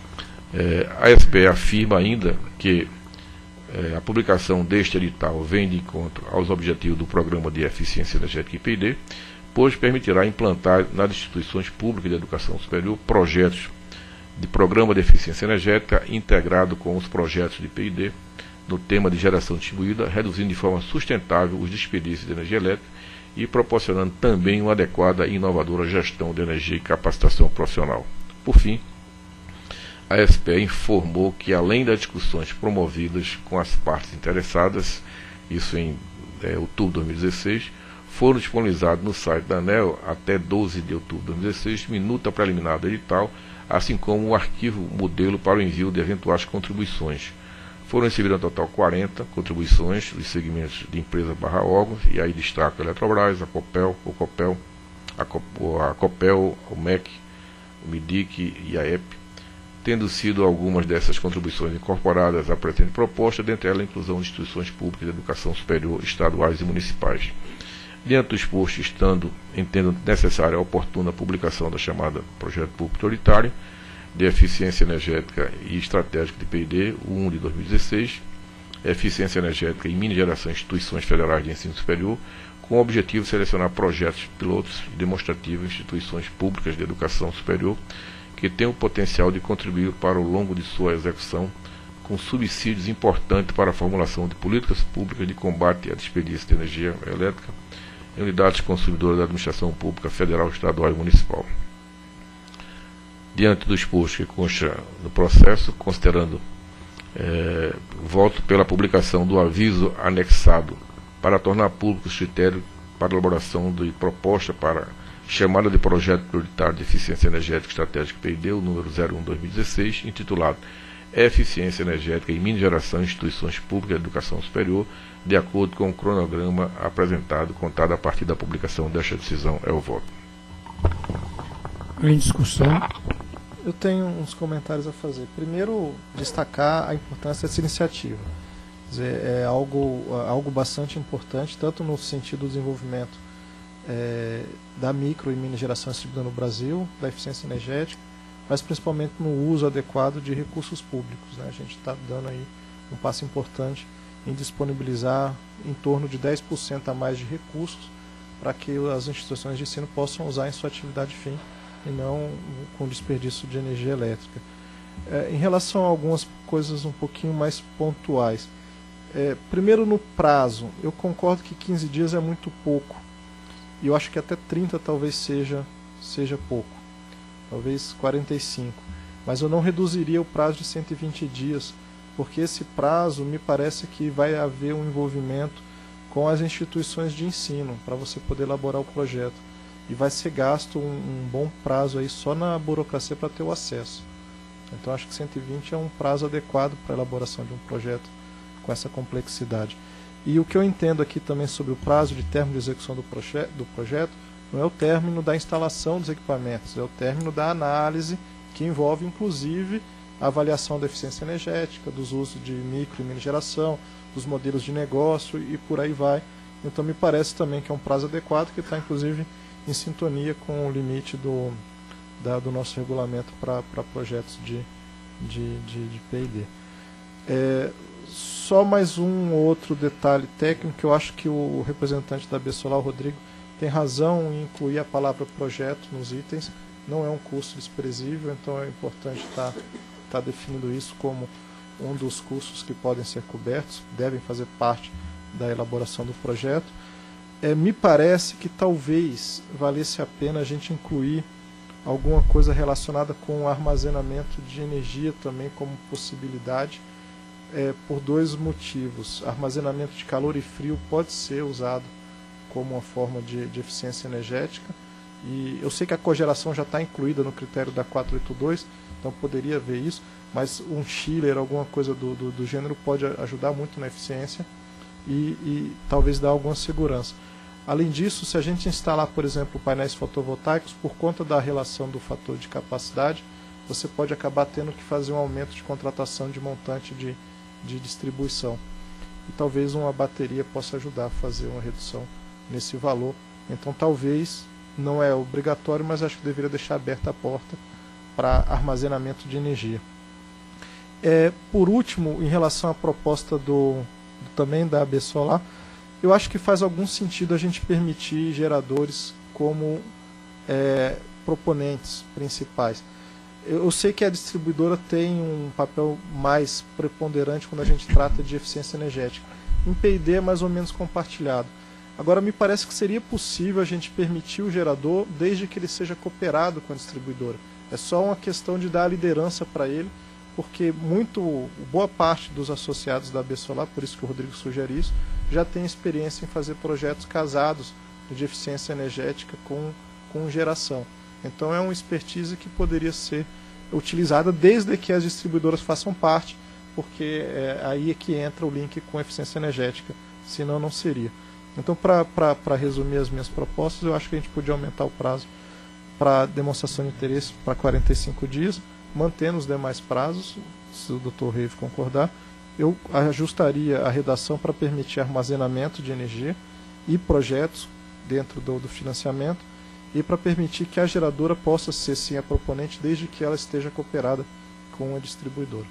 É, a A S P E afirma ainda que É, a publicação deste edital vem de encontro aos objetivos do Programa de Eficiência Energética e P I D, pois permitirá implantar nas instituições públicas de educação superior projetos de Programa de Eficiência Energética integrado com os projetos de P I D no tema de geração distribuída, reduzindo de forma sustentável os desperdícios de energia elétrica e proporcionando também uma adequada e inovadora gestão de energia e capacitação profissional. Por fim, a A S P E informou que, além das discussões promovidas com as partes interessadas, isso em é, outubro de dois mil e dezesseis, foram disponibilizados no site da ANEEL até doze de outubro de dois mil e dezesseis, minuta preliminar do edital, assim como um arquivo modelo para o envio de eventuais contribuições. Foram recebidas no total quarenta contribuições dos segmentos de empresa barra órgãos, e aí destaca a Eletrobras, a Copel, o Copel, a, Cop, a Copel, o M E C, o M I D I C e a E P, tendo sido algumas dessas contribuições incorporadas à presente proposta, dentre elas a inclusão de instituições públicas de educação superior, estaduais e municipais. Diante do exposto, estando, entendo necessária a oportuna publicação da chamada Projeto Público Prioritário de Eficiência Energética e Estratégica de P I D, o um de dois mil e dezesseis, Eficiência Energética e Mini Geração em Instituições Federais de Ensino Superior, com o objetivo de selecionar projetos pilotos e demonstrativos em instituições públicas de educação superior, que tem o potencial de contribuir para o longo de sua execução, com subsídios importantes para a formulação de políticas públicas de combate à desperdício de energia elétrica em unidades consumidoras da administração pública federal, estadual e municipal. Diante do exposto que consta no processo, considerando é, voto pela publicação do aviso anexado para tornar público os critérios para elaboração de proposta para chamada de Projeto Prioritário de Eficiência Energética Estratégica P I D, o número zero um barra dois mil e dezesseis, intitulado Eficiência Energética e Mini Geração em Instituições Públicas de Educação Superior, de acordo com o cronograma apresentado, contado a partir da publicação desta decisão, é o voto. Em discussão. Eu tenho uns comentários a fazer. Primeiro, destacar a importância dessa iniciativa. Quer dizer, é algo, algo bastante importante, tanto no sentido do desenvolvimento É, da micro e mini geração distribuída no Brasil, da eficiência energética, mas principalmente no uso adequado de recursos públicos, né? A gente está dando aí um passo importante em disponibilizar em torno de dez por cento a mais de recursos para que as instituições de ensino possam usar em sua atividade fim e não com desperdício de energia elétrica. É, em relação a algumas coisas um pouquinho mais pontuais, é, primeiro no prazo, eu concordo que quinze dias é muito pouco, e eu acho que até trinta talvez seja, seja pouco, talvez quarenta e cinco, mas eu não reduziria o prazo de cento e vinte dias, porque esse prazo me parece que vai haver um envolvimento com as instituições de ensino, para você poder elaborar o projeto, e vai ser gasto um, um bom prazo aí só na burocracia para ter o acesso. Então acho que cento e vinte é um prazo adequado para a elaboração de um projeto com essa complexidade. E o que eu entendo aqui também sobre o prazo de término de execução do, proje do projeto não é o término da instalação dos equipamentos, é o término da análise, que envolve inclusive a avaliação da eficiência energética, dos usos de micro e mini geração, dos modelos de negócio e por aí vai. Então me parece também que é um prazo adequado, que está inclusive em sintonia com o limite do, da, do nosso regulamento para projetos de, de, de, de P e D. É, só mais um outro detalhe técnico, que eu acho que o representante da Absolar, o Rodrigo, tem razão em incluir a palavra projeto nos itens. Não é um custo desprezível, então é importante estar tá, tá definindo isso como um dos custos que podem ser cobertos, devem fazer parte da elaboração do projeto. É, me parece que talvez valesse a pena a gente incluir alguma coisa relacionada com o armazenamento de energia também como possibilidade, é, por dois motivos. Armazenamento de calor e frio pode ser usado como uma forma de, de eficiência energética, e eu sei que a cogeração já está incluída no critério da quatrocentos e oitenta e dois, então poderia ver isso, mas um chiller, alguma coisa do, do, do gênero, pode ajudar muito na eficiência e, e talvez dar alguma segurança. Além disso, se a gente instalar, por exemplo, painéis fotovoltaicos, por conta da relação do fator de capacidade, você pode acabar tendo que fazer um aumento de contratação de montante de, de distribuição. E talvez uma bateria possa ajudar a fazer uma redução nesse valor. Então talvez, não é obrigatório, mas acho que deveria deixar aberta a porta para armazenamento de energia. É, por último, em relação à proposta do, do também da Absolar, eu acho que faz algum sentido a gente permitir geradores como é, proponentes principais. Eu, eu sei que a distribuidora tem um papel mais preponderante quando a gente trata de eficiência energética. Em P e D é mais ou menos compartilhado. Agora, me parece que seria possível a gente permitir o gerador desde que ele seja cooperado com a distribuidora. É só uma questão de dar a liderança para ele, porque muito, boa parte dos associados da Absolar, por isso que o Rodrigo sugere isso, já tem experiência em fazer projetos casados de eficiência energética com, com geração. Então é uma expertise que poderia ser utilizada desde que as distribuidoras façam parte, porque é aí é que entra o link com eficiência energética, senão não seria. Então, para resumir as minhas propostas, eu acho que a gente podia aumentar o prazo para demonstração de interesse para quarenta e cinco dias, mantendo os demais prazos, se o doutor Reive concordar. Eu ajustaria a redação para permitir armazenamento de energia e projetos dentro do, do financiamento, e para permitir que a geradora possa ser sim a proponente desde que ela esteja cooperada com a distribuidora.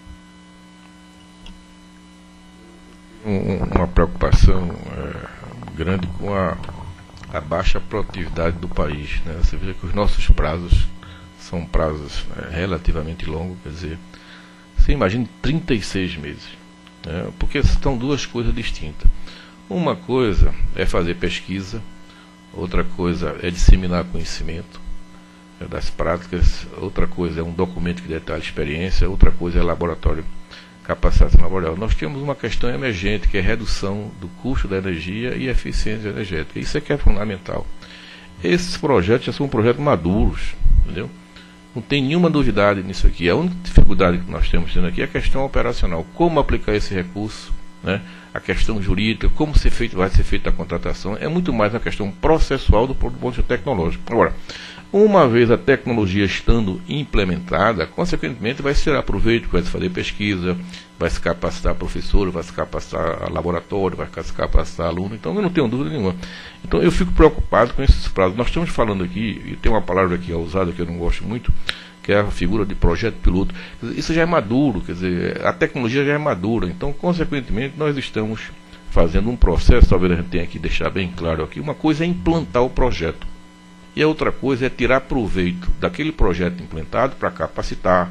Um, uma preocupação é, grande com a, a baixa produtividade do país, né? Você veja que os nossos prazos são prazos é, relativamente longos, quer dizer, você imagina trinta e seis meses, né? Porque são duas coisas distintas. Uma coisa é fazer pesquisa, outra coisa é disseminar conhecimento é, das práticas, outra coisa é um documento que detalha a experiência, outra coisa é laboratório, capacitação laboral. Nós temos uma questão emergente, que é a redução do custo da energia e eficiência energética. Isso é que é fundamental. Esses projetos já são projetos maduros, entendeu? Não tem nenhuma novidade nisso aqui. A única dificuldade que nós temos tendo aqui é a questão operacional. Como aplicar esse recurso, né? A questão jurídica, como ser feito, vai ser feita a contratação, é muito mais uma questão processual do ponto de vista tecnológico. Agora, uma vez a tecnologia estando implementada, consequentemente vai se tirar proveito, vai se fazer pesquisa, vai se capacitar professor, vai se capacitar laboratório, vai se capacitar aluno, então eu não tenho dúvida nenhuma. Então eu fico preocupado com esses prazos. Nós estamos falando aqui, e tem uma palavra aqui usada que eu não gosto muito, que é a figura de projeto piloto. Isso já é maduro, quer dizer, a tecnologia já é madura, então, consequentemente, nós estamos fazendo um processo, talvez a gente tenha que deixar bem claro aqui, uma coisa é implantar o projeto, e a outra coisa é tirar proveito daquele projeto implantado para capacitar,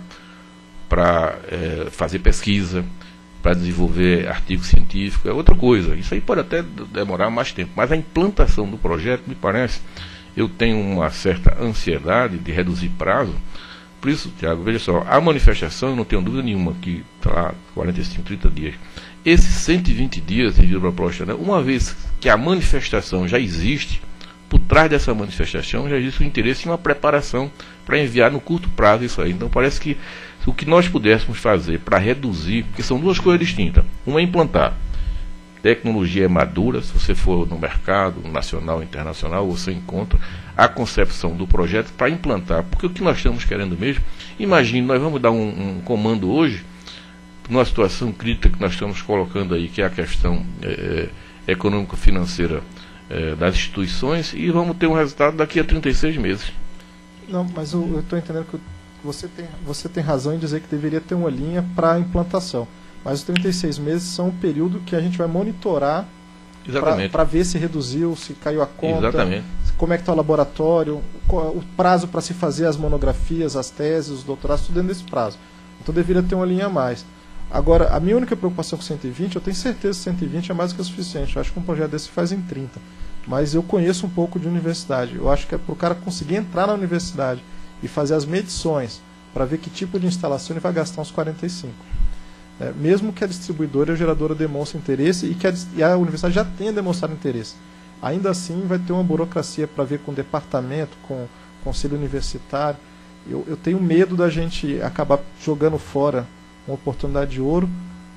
para é, fazer pesquisa, para desenvolver artigo científico, é outra coisa. Isso aí pode até demorar mais tempo, mas a implantação do projeto, me parece, eu tenho uma certa ansiedade de reduzir prazo. Por isso, Tiago, veja só, a manifestação, eu não tenho dúvida nenhuma que está quarenta e cinco, trinta dias. Esses cento e vinte dias em Vila Proposta, né, uma vez que a manifestação já existe, por trás dessa manifestação já existe um interesse e uma preparação para enviar no curto prazo isso aí. Então parece que o que nós pudéssemos fazer para reduzir, porque são duas coisas distintas. Uma é implantar. Tecnologia é madura, se você for no mercado nacional e internacional, você encontra a concepção do projeto para implantar. Porque o que nós estamos querendo mesmo, imagine, nós vamos dar um, um comando hoje, numa situação crítica que nós estamos colocando aí, que é a questão é, econômico-financeira é, das instituições, e vamos ter um resultado daqui a trinta e seis meses. Não, mas eu estou entendendo que você tem, você tem razão em dizer que deveria ter uma linha para a implantação. Mas os trinta e seis meses são um período que a gente vai monitorar para ver se reduziu, se caiu a conta, Exatamente. Como é que está o laboratório, o prazo para se fazer as monografias, as teses, os doutorados, tudo dentro desse prazo. Então deveria ter uma linha a mais. Agora, a minha única preocupação com cento e vinte, eu tenho certeza que cento e vinte é mais do que o suficiente. Eu acho que um projeto desse faz em trinta. Mas eu conheço um pouco de universidade. Eu acho que é para o cara conseguir entrar na universidade e fazer as medições para ver que tipo de instalação ele vai gastar uns quarenta e cinco. É, mesmo que a distribuidora e a geradora demonstre interesse e que a, e a universidade já tenha demonstrado interesse. Ainda assim, vai ter uma burocracia para ver com o departamento, com o conselho universitário. Eu, eu tenho medo da gente acabar jogando fora uma oportunidade de ouro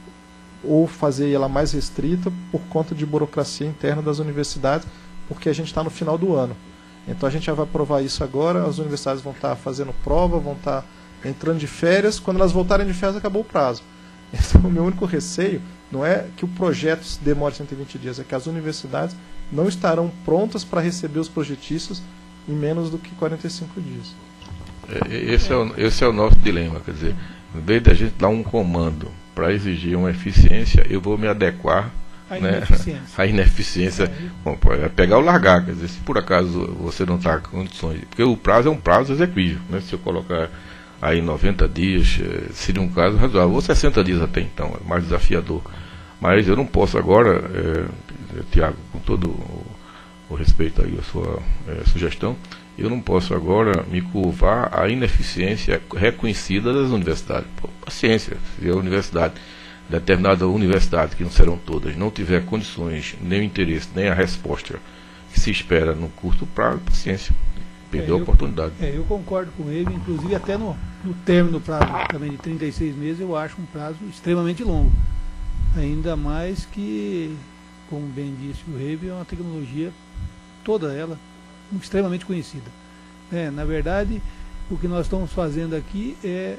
ou fazer ela mais restrita por conta de burocracia interna das universidades, porque a gente está no final do ano. Então a gente já vai aprovar isso agora, as universidades vão estar fazendo prova, vão estar entrando de férias, quando elas voltarem de férias acabou o prazo. Então o meu único receio não é que o projeto demore cento e vinte dias, é que as universidades não estarão prontas para receber os projetistas em menos do que quarenta e cinco dias. Esse é o, esse é o nosso dilema, quer dizer, em vez de a gente dar um comando para exigir uma eficiência, eu vou me adequar à né, ineficiência. A ineficiência é. Bom, é pegar ou largar, quer dizer, se por acaso você não está com condições, porque o prazo é um prazo exequível, né, se eu colocar aí noventa dias, seria um caso razoável, ou sessenta dias até então, é mais desafiador. Mas eu não posso agora, é, Tiago, com todo o, o respeito aí à sua é, sugestão, eu não posso agora me curvar à ineficiência reconhecida das universidades. Pô, paciência, se a universidade, determinada universidade, que não serão todas, não tiver condições, nem o interesse, nem a resposta que se espera no curto prazo, paciência, perdeu é, eu, a oportunidade. É, eu concordo com ele, inclusive até no, no término do prazo também de trinta e seis meses, eu acho um prazo extremamente longo. Ainda mais que, como bem disse o Reibe, é uma tecnologia, toda ela, extremamente conhecida. É, na verdade, o que nós estamos fazendo aqui é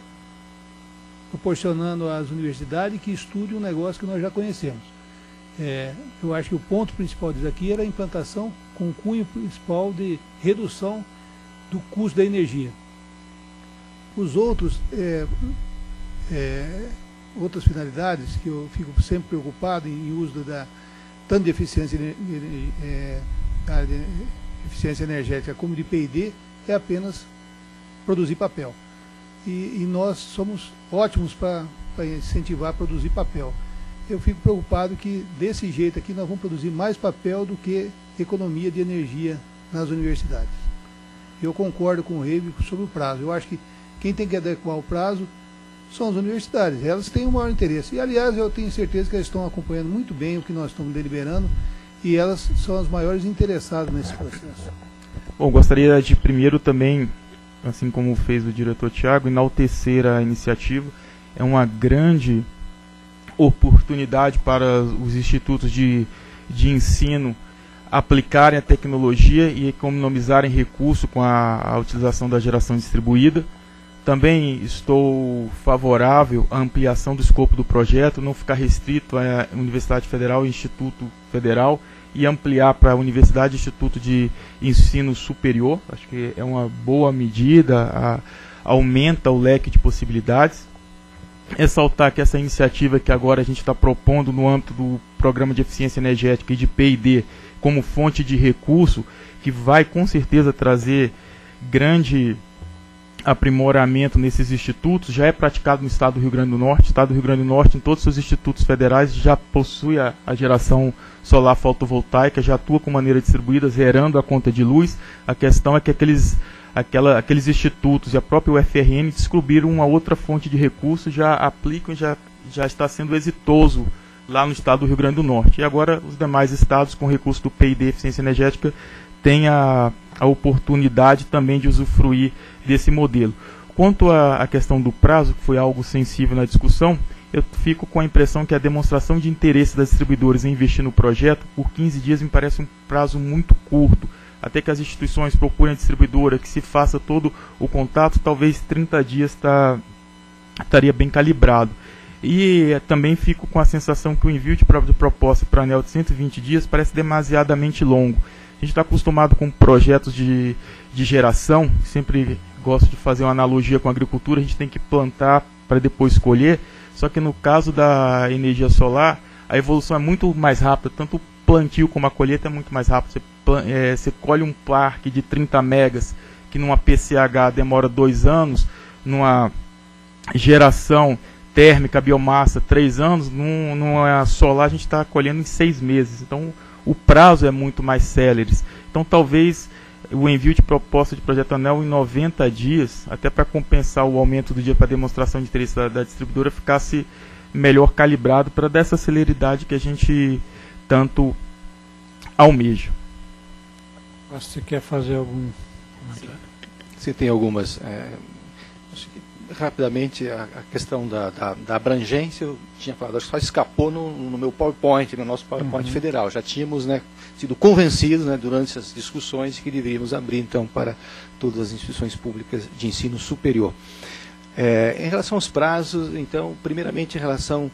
proporcionando às universidades que estudem um negócio que nós já conhecemos. É, eu acho que o ponto principal disso aqui era a implantação com o cunho principal de redução do custo da energia. Os outros, é, é, outras finalidades que eu fico sempre preocupado em uso da, tanto de eficiência, é, de eficiência energética como de P e D, é apenas produzir papel. E, e nós somos ótimos para incentivar a produzir papel. Eu fico preocupado que desse jeito aqui nós vamos produzir mais papel do que economia de energia nas universidades. Eu concordo com o Reibe sobre o prazo. Eu acho que quem tem que adequar o prazo são as universidades. Elas têm o maior interesse. E, aliás, eu tenho certeza que elas estão acompanhando muito bem o que nós estamos deliberando e elas são as maiores interessadas nesse processo. Bom, gostaria de primeiro também, assim como fez o diretor Tiago, enaltecer a iniciativa. É uma grande oportunidade para os institutos de, de ensino aplicarem a tecnologia e economizarem recursos com a, a utilização da geração distribuída. Também estou favorável à ampliação do escopo do projeto, não ficar restrito à Universidade Federal e Instituto Federal e ampliar para a Universidade e Instituto de Ensino Superior. Acho que é uma boa medida a, aumenta o leque de possibilidades. Ressaltar que essa iniciativa que agora a gente está propondo no âmbito do Programa de Eficiência Energética e de P e D como fonte de recurso, que vai com certeza trazer grande aprimoramento nesses institutos, já é praticado no estado do Rio Grande do Norte. O estado do Rio Grande do Norte, em todos os seus institutos federais, já possui a, a geração solar fotovoltaica, já atua com maneira distribuída, zerando a conta de luz. A questão é que aqueles, aquela, aqueles institutos e a própria U F R N descobriram uma outra fonte de recursos, já aplicam e já, já está sendo exitoso lá no estado do Rio Grande do Norte. E agora os demais estados, com recurso do P e D Eficiência Energética, têm a, a oportunidade também de usufruir desse modelo. Quanto à questão do prazo, que foi algo sensível na discussão, eu fico com a impressão que a demonstração de interesse das distribuidoras em investir no projeto por quinze dias me parece um prazo muito curto. Até que as instituições procurem a distribuidora, que se faça todo o contato, talvez trinta dias tá, estaria bem calibrado. E eh, também fico com a sensação que o envio de proposta para anel de cento e vinte dias parece demasiadamente longo. A gente está acostumado com projetos de, de geração, sempre gosto de fazer uma analogia com a agricultura, a gente tem que plantar para depois colher, só que no caso da energia solar, a evolução é muito mais rápida, tanto o plantio como a colheita é muito mais rápido. Você, é, você colhe um parque de trinta megas, que numa P C H demora dois anos, numa geração térmica, biomassa, três anos, num, numa solar a gente está colhendo em seis meses, então o prazo é muito mais célere. Então talvez o envio de proposta de projeto anel em noventa dias, até para compensar o aumento do dia para demonstração de interesse da, da distribuidora, ficasse melhor calibrado para dessa celeridade que a gente tanto almeja. Você quer fazer algum comentário? Você tem algumas... É, acho que, rapidamente, a, a questão da, da, da abrangência, eu tinha falado, acho que só escapou no, no meu PowerPoint, no nosso PowerPoint uhum. federal. Já tínhamos, né, sido convencidos, né, durante essas discussões que deveríamos abrir, então, para todas as instituições públicas de ensino superior. É, em relação aos prazos, então, primeiramente em relação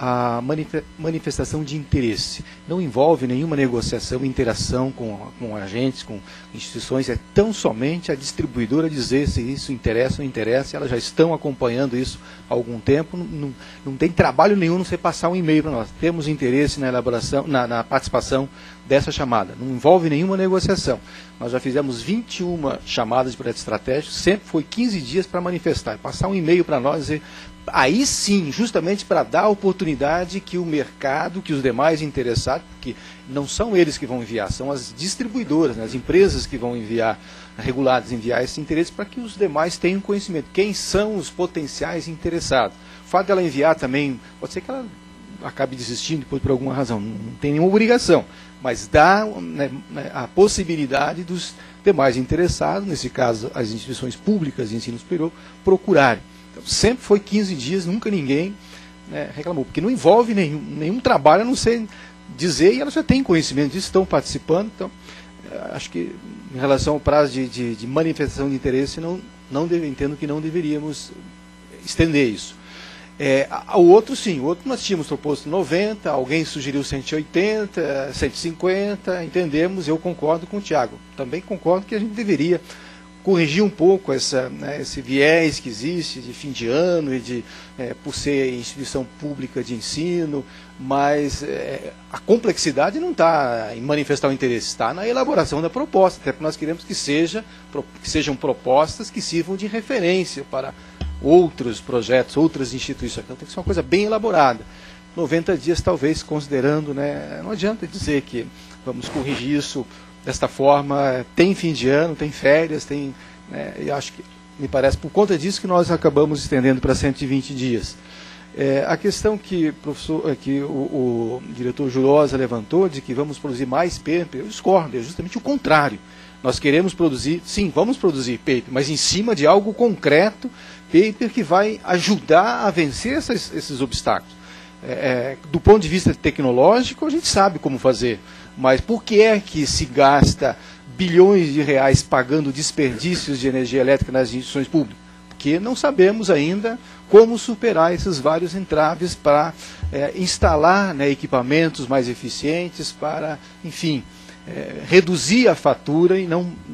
à manifestação de interesse. Não envolve nenhuma negociação, interação com, com agentes, com instituições, é tão somente a distribuidora dizer se isso interessa ou não interessa, elas já estão acompanhando isso há algum tempo, não, não, não tem trabalho nenhum não você passar um e-mail para nós. Temos interesse na elaboração, na, na participação dessa chamada. Não envolve nenhuma negociação. Nós já fizemos vinte e uma chamadas de projeto estratégico, sempre foi quinze dias para manifestar, passar um e-mail para nós e dizer, aí sim, justamente para dar a oportunidade que o mercado, que os demais interessados, porque não são eles que vão enviar, são as distribuidoras, né, as empresas que vão enviar, reguladas, enviar esse interesse para que os demais tenham conhecimento. Quem são os potenciais interessados? O fato dela enviar também, pode ser que ela acabe desistindo depois por alguma razão, não, não tem nenhuma obrigação, mas dá, né, a possibilidade dos demais interessados, nesse caso as instituições públicas de ensino superior, procurarem. Então, sempre foi quinze dias, nunca ninguém, né, reclamou, porque não envolve nenhum, nenhum trabalho, a não ser dizer, e elas já têm conhecimento disso, estão participando. Então, acho que em relação ao prazo de, de, de manifestação de interesse, não, não deve, entendo que não deveríamos estender isso. É, o outro sim, o outro nós tínhamos proposto noventa, alguém sugeriu cento e oitenta, cento e cinquenta, entendemos, eu concordo com o Tiago. Também concordo que a gente deveria corrigir um pouco essa, né, esse viés que existe de fim de ano e de, é, por ser instituição pública de ensino, mas é, a complexidade não está em manifestar o interesse, está na elaboração da proposta, até porque nós queremos que, seja, que sejam propostas que sirvam de referência para outros projetos, outras instituições. Então tem que ser uma coisa bem elaborada. noventa dias talvez, considerando, né, não adianta dizer que vamos corrigir isso desta forma, tem fim de ano, tem férias, tem, né, e acho que, me parece, por conta disso que nós acabamos estendendo para cento e vinte dias. É, a questão que, professor, que o, o diretor Jurosa levantou, de que vamos produzir mais paper, eu discordo, é justamente o contrário. Nós queremos produzir, sim, vamos produzir paper, mas em cima de algo concreto, paper que vai ajudar a vencer essas, esses obstáculos. É, é, do ponto de vista tecnológico, a gente sabe como fazer, mas por que é que se gasta bilhões de reais pagando desperdícios de energia elétrica nas instituições públicas? Porque não sabemos ainda como superar esses vários entraves para é, instalar, né, equipamentos mais eficientes, para, enfim, é, reduzir a fatura e não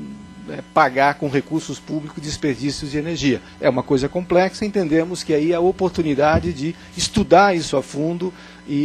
é, pagar com recursos públicos desperdícios de energia. É uma coisa complexa, entendemos que aí há a oportunidade de estudar isso a fundo e,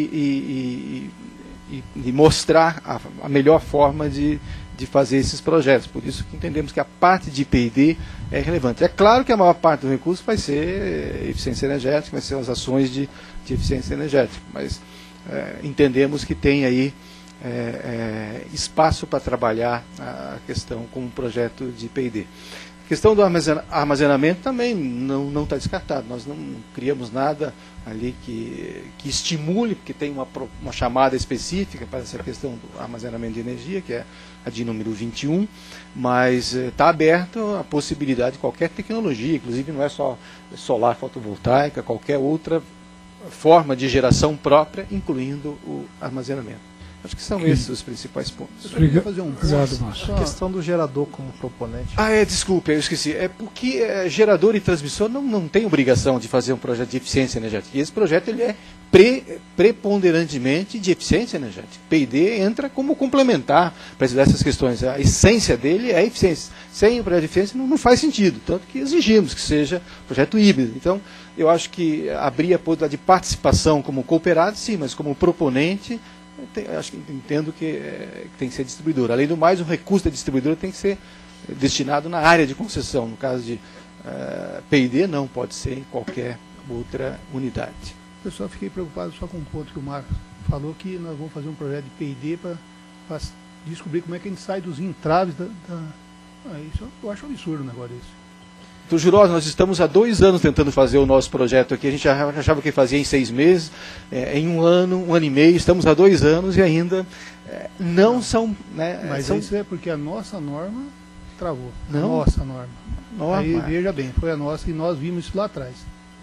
e, e, e, e mostrar a, a melhor forma de, de fazer esses projetos. Por isso que entendemos que a parte de I P e D é relevante. É claro que a maior parte do recurso vai ser eficiência energética, vai ser as ações de, de eficiência energética, mas é, entendemos que tem aí É, é, espaço para trabalhar a questão com um projeto de I P e D. A questão do armazena, armazenamento também não não está descartado. Nós não criamos nada ali que, que estimule, porque tem uma, uma chamada específica para essa questão do armazenamento de energia, que é a de número vinte e um, mas está é, aberto a possibilidade de qualquer tecnologia, inclusive não é só solar fotovoltaica, qualquer outra forma de geração própria, incluindo o armazenamento. Acho que são okay. esses os principais pontos. Eu queria fazer um Obrigado, Márcio. A questão do gerador como proponente. Ah, é, desculpe, eu esqueci. É porque é, gerador e transmissor não, não tem obrigação de fazer um projeto de eficiência energética. E esse projeto ele é pre, preponderantemente de eficiência energética. P e D entra como complementar para essas questões. A essência dele é a eficiência. Sem o projeto de eficiência não, não faz sentido. Tanto que exigimos que seja projeto híbrido. Então, eu acho que abrir a possibilidade de participação como cooperado, sim, mas como proponente, Tem, acho que entendo que, é, que tem que ser distribuidora. Além do mais, o recurso da distribuidora tem que ser destinado na área de concessão. No caso de uh, P e D, não, pode ser em qualquer outra unidade. Eu só fiquei preocupado só com um ponto que o Marcos falou, que nós vamos fazer um projeto de P e D para descobrir como é que a gente sai dos entraves da... da... Ah, isso eu acho um absurdo um negócio desse. Doutor Jurosa, nós estamos há dois anos tentando fazer o nosso projeto aqui. A gente já achava que fazia em seis meses, é, em um ano, um ano e meio. Estamos há dois anos e ainda é, não são... Né, Mas são... isso é porque a nossa norma travou. Não? A nossa norma. norma. Aí, veja bem, foi a nossa e nós vimos isso lá atrás.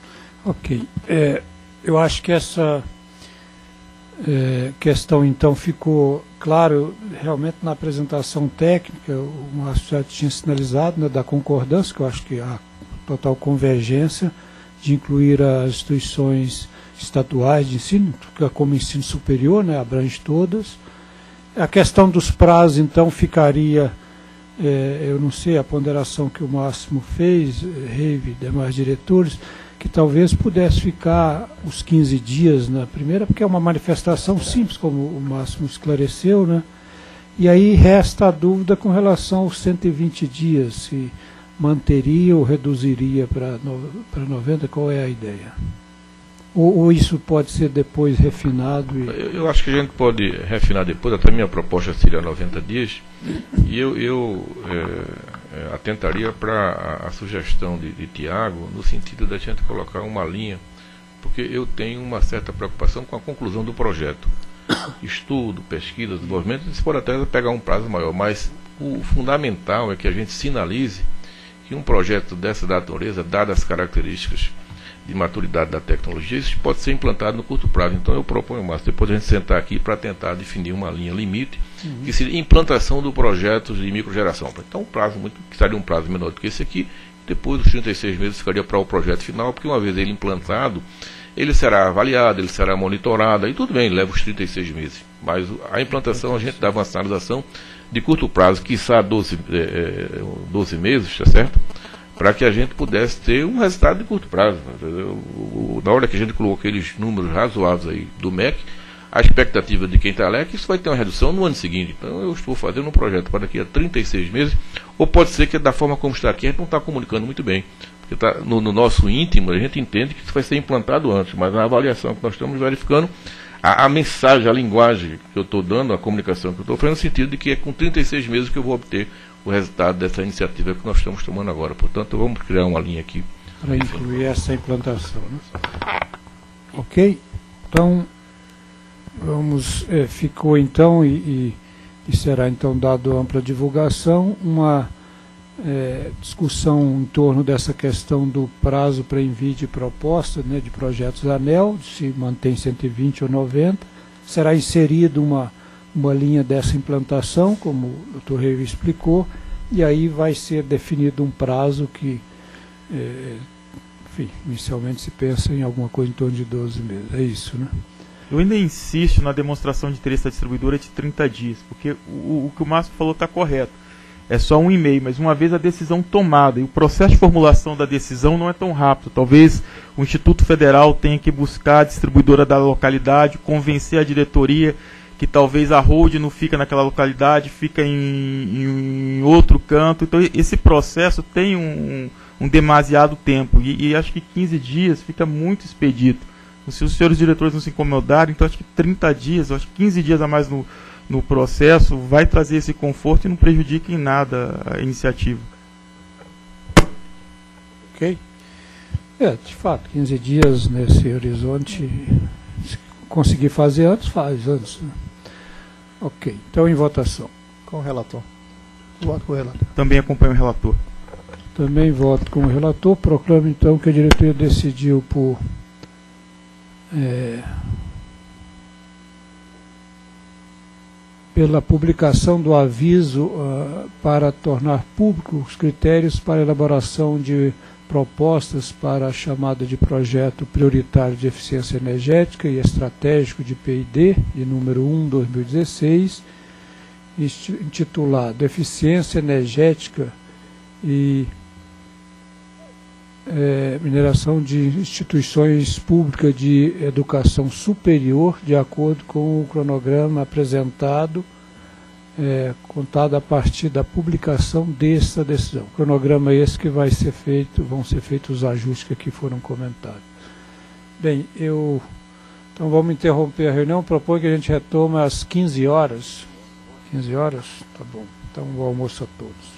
Ok. É, eu acho que essa é, questão, então, ficou claro realmente na apresentação técnica. O Márcio já tinha sinalizado, né, da concordância, que eu acho que há total convergência de incluir as instituições estaduais de ensino, como ensino superior, né, abrange todas. A questão dos prazos, então, ficaria, é, eu não sei, a ponderação que o Máximo fez, Reive e demais diretores, que talvez pudesse ficar os quinze dias na primeira, porque é uma manifestação simples, como o Máximo esclareceu, né? E aí resta a dúvida com relação aos cento e vinte dias, se manteria ou reduziria para noventa, qual é a ideia? Ou, ou isso pode ser depois refinado? E... Eu, eu acho que a gente pode refinar depois, até minha proposta seria noventa dias, e eu, eu é, é, atentaria para a, a sugestão de, de Tiago, no sentido da gente colocar uma linha, porque eu tenho uma certa preocupação com a conclusão do projeto. Estudo, pesquisa, desenvolvimento, você pode até pegar um prazo maior, mas o fundamental é que a gente sinalize que um projeto dessa natureza, dadas as características de maturidade da tecnologia, isso pode ser implantado no curto prazo. Então eu proponho, Márcio, depois a gente sentar aqui para tentar definir uma linha limite, uhum, que seria implantação do projeto de microgeração. Então um prazo muito, que estaria um prazo menor do que esse aqui, depois dos trinta e seis meses ficaria para o projeto final, porque uma vez ele implantado, ele será avaliado, ele será monitorado, aí tudo bem, leva os trinta e seis meses. Mas a implantação, a gente dava uma sinalização de curto prazo, quiçá doze, é, doze meses, tá certo? Para que a gente pudesse ter um resultado de curto prazo. Na hora que a gente colocou aqueles números razoáveis aí do M E C, a expectativa de quem está lá é que isso vai ter uma redução no ano seguinte. Então eu estou fazendo um projeto para daqui a trinta e seis meses, ou pode ser que da forma como está aqui a gente não está comunicando muito bem. Porque tá, no, no nosso íntimo a gente entende que isso vai ser implantado antes, mas na avaliação que nós estamos verificando, a, a mensagem, a linguagem que eu estou dando, a comunicação que eu estou fazendo, no sentido de que é com trinta e seis meses que eu vou obter o resultado dessa iniciativa que nós estamos tomando agora. Portanto, vamos criar uma linha aqui para incluir essa implantação, né? Ok? Então, vamos, é, ficou então, e, e, e será então dado ampla divulgação, uma é, discussão em torno dessa questão do prazo para envio de proposta, né, de projetos ANEEL, se mantém cento e vinte ou noventa, será inserido uma uma linha dessa implantação, como o doutor Reive explicou, e aí vai ser definido um prazo que, é, enfim, inicialmente se pensa em alguma coisa em torno de doze meses. É isso, né? Eu ainda insisto na demonstração de interesse da distribuidora de trinta dias, porque o, o que o Márcio falou está correto. é só um e-mail, mas uma vez a decisão tomada, e o processo de formulação da decisão não é tão rápido, talvez o Instituto Federal tenha que buscar a distribuidora da localidade, convencer a diretoria que talvez a holding não fica naquela localidade, fica em, em outro canto. Então esse processo tem um, um demasiado tempo, e, e acho que quinze dias fica muito expedito. Se os senhores diretores não se incomodarem, então acho que trinta dias, acho que quinze dias a mais no, no processo vai trazer esse conforto e não prejudica em nada a iniciativa. Ok? É, de fato, quinze dias nesse horizonte, se conseguir fazer antes, faz antes. Né? Ok, então em votação. Com o relator. Voto com o relator. Também acompanho o relator. Também voto com o relator. Proclamo então que a diretoria decidiu por é, pela publicação do aviso uh, para tornar públicos os critérios para elaboração de propostas para a chamada de projeto prioritário de eficiência energética e estratégico de P I D, de número um barra dois mil e dezesseis, intitulado Eficiência Energética e é, Mineração de Instituições Públicas de Educação Superior, de acordo com o cronograma apresentado, É, contado a partir da publicação dessa decisão. Cronograma esse que vai ser feito, vão ser feitos os ajustes que aqui foram comentados. Bem, eu então vamos interromper a reunião. Proponho que a gente retome às quinze horas. quinze horas? Tá bom. Então, o almoço a todos.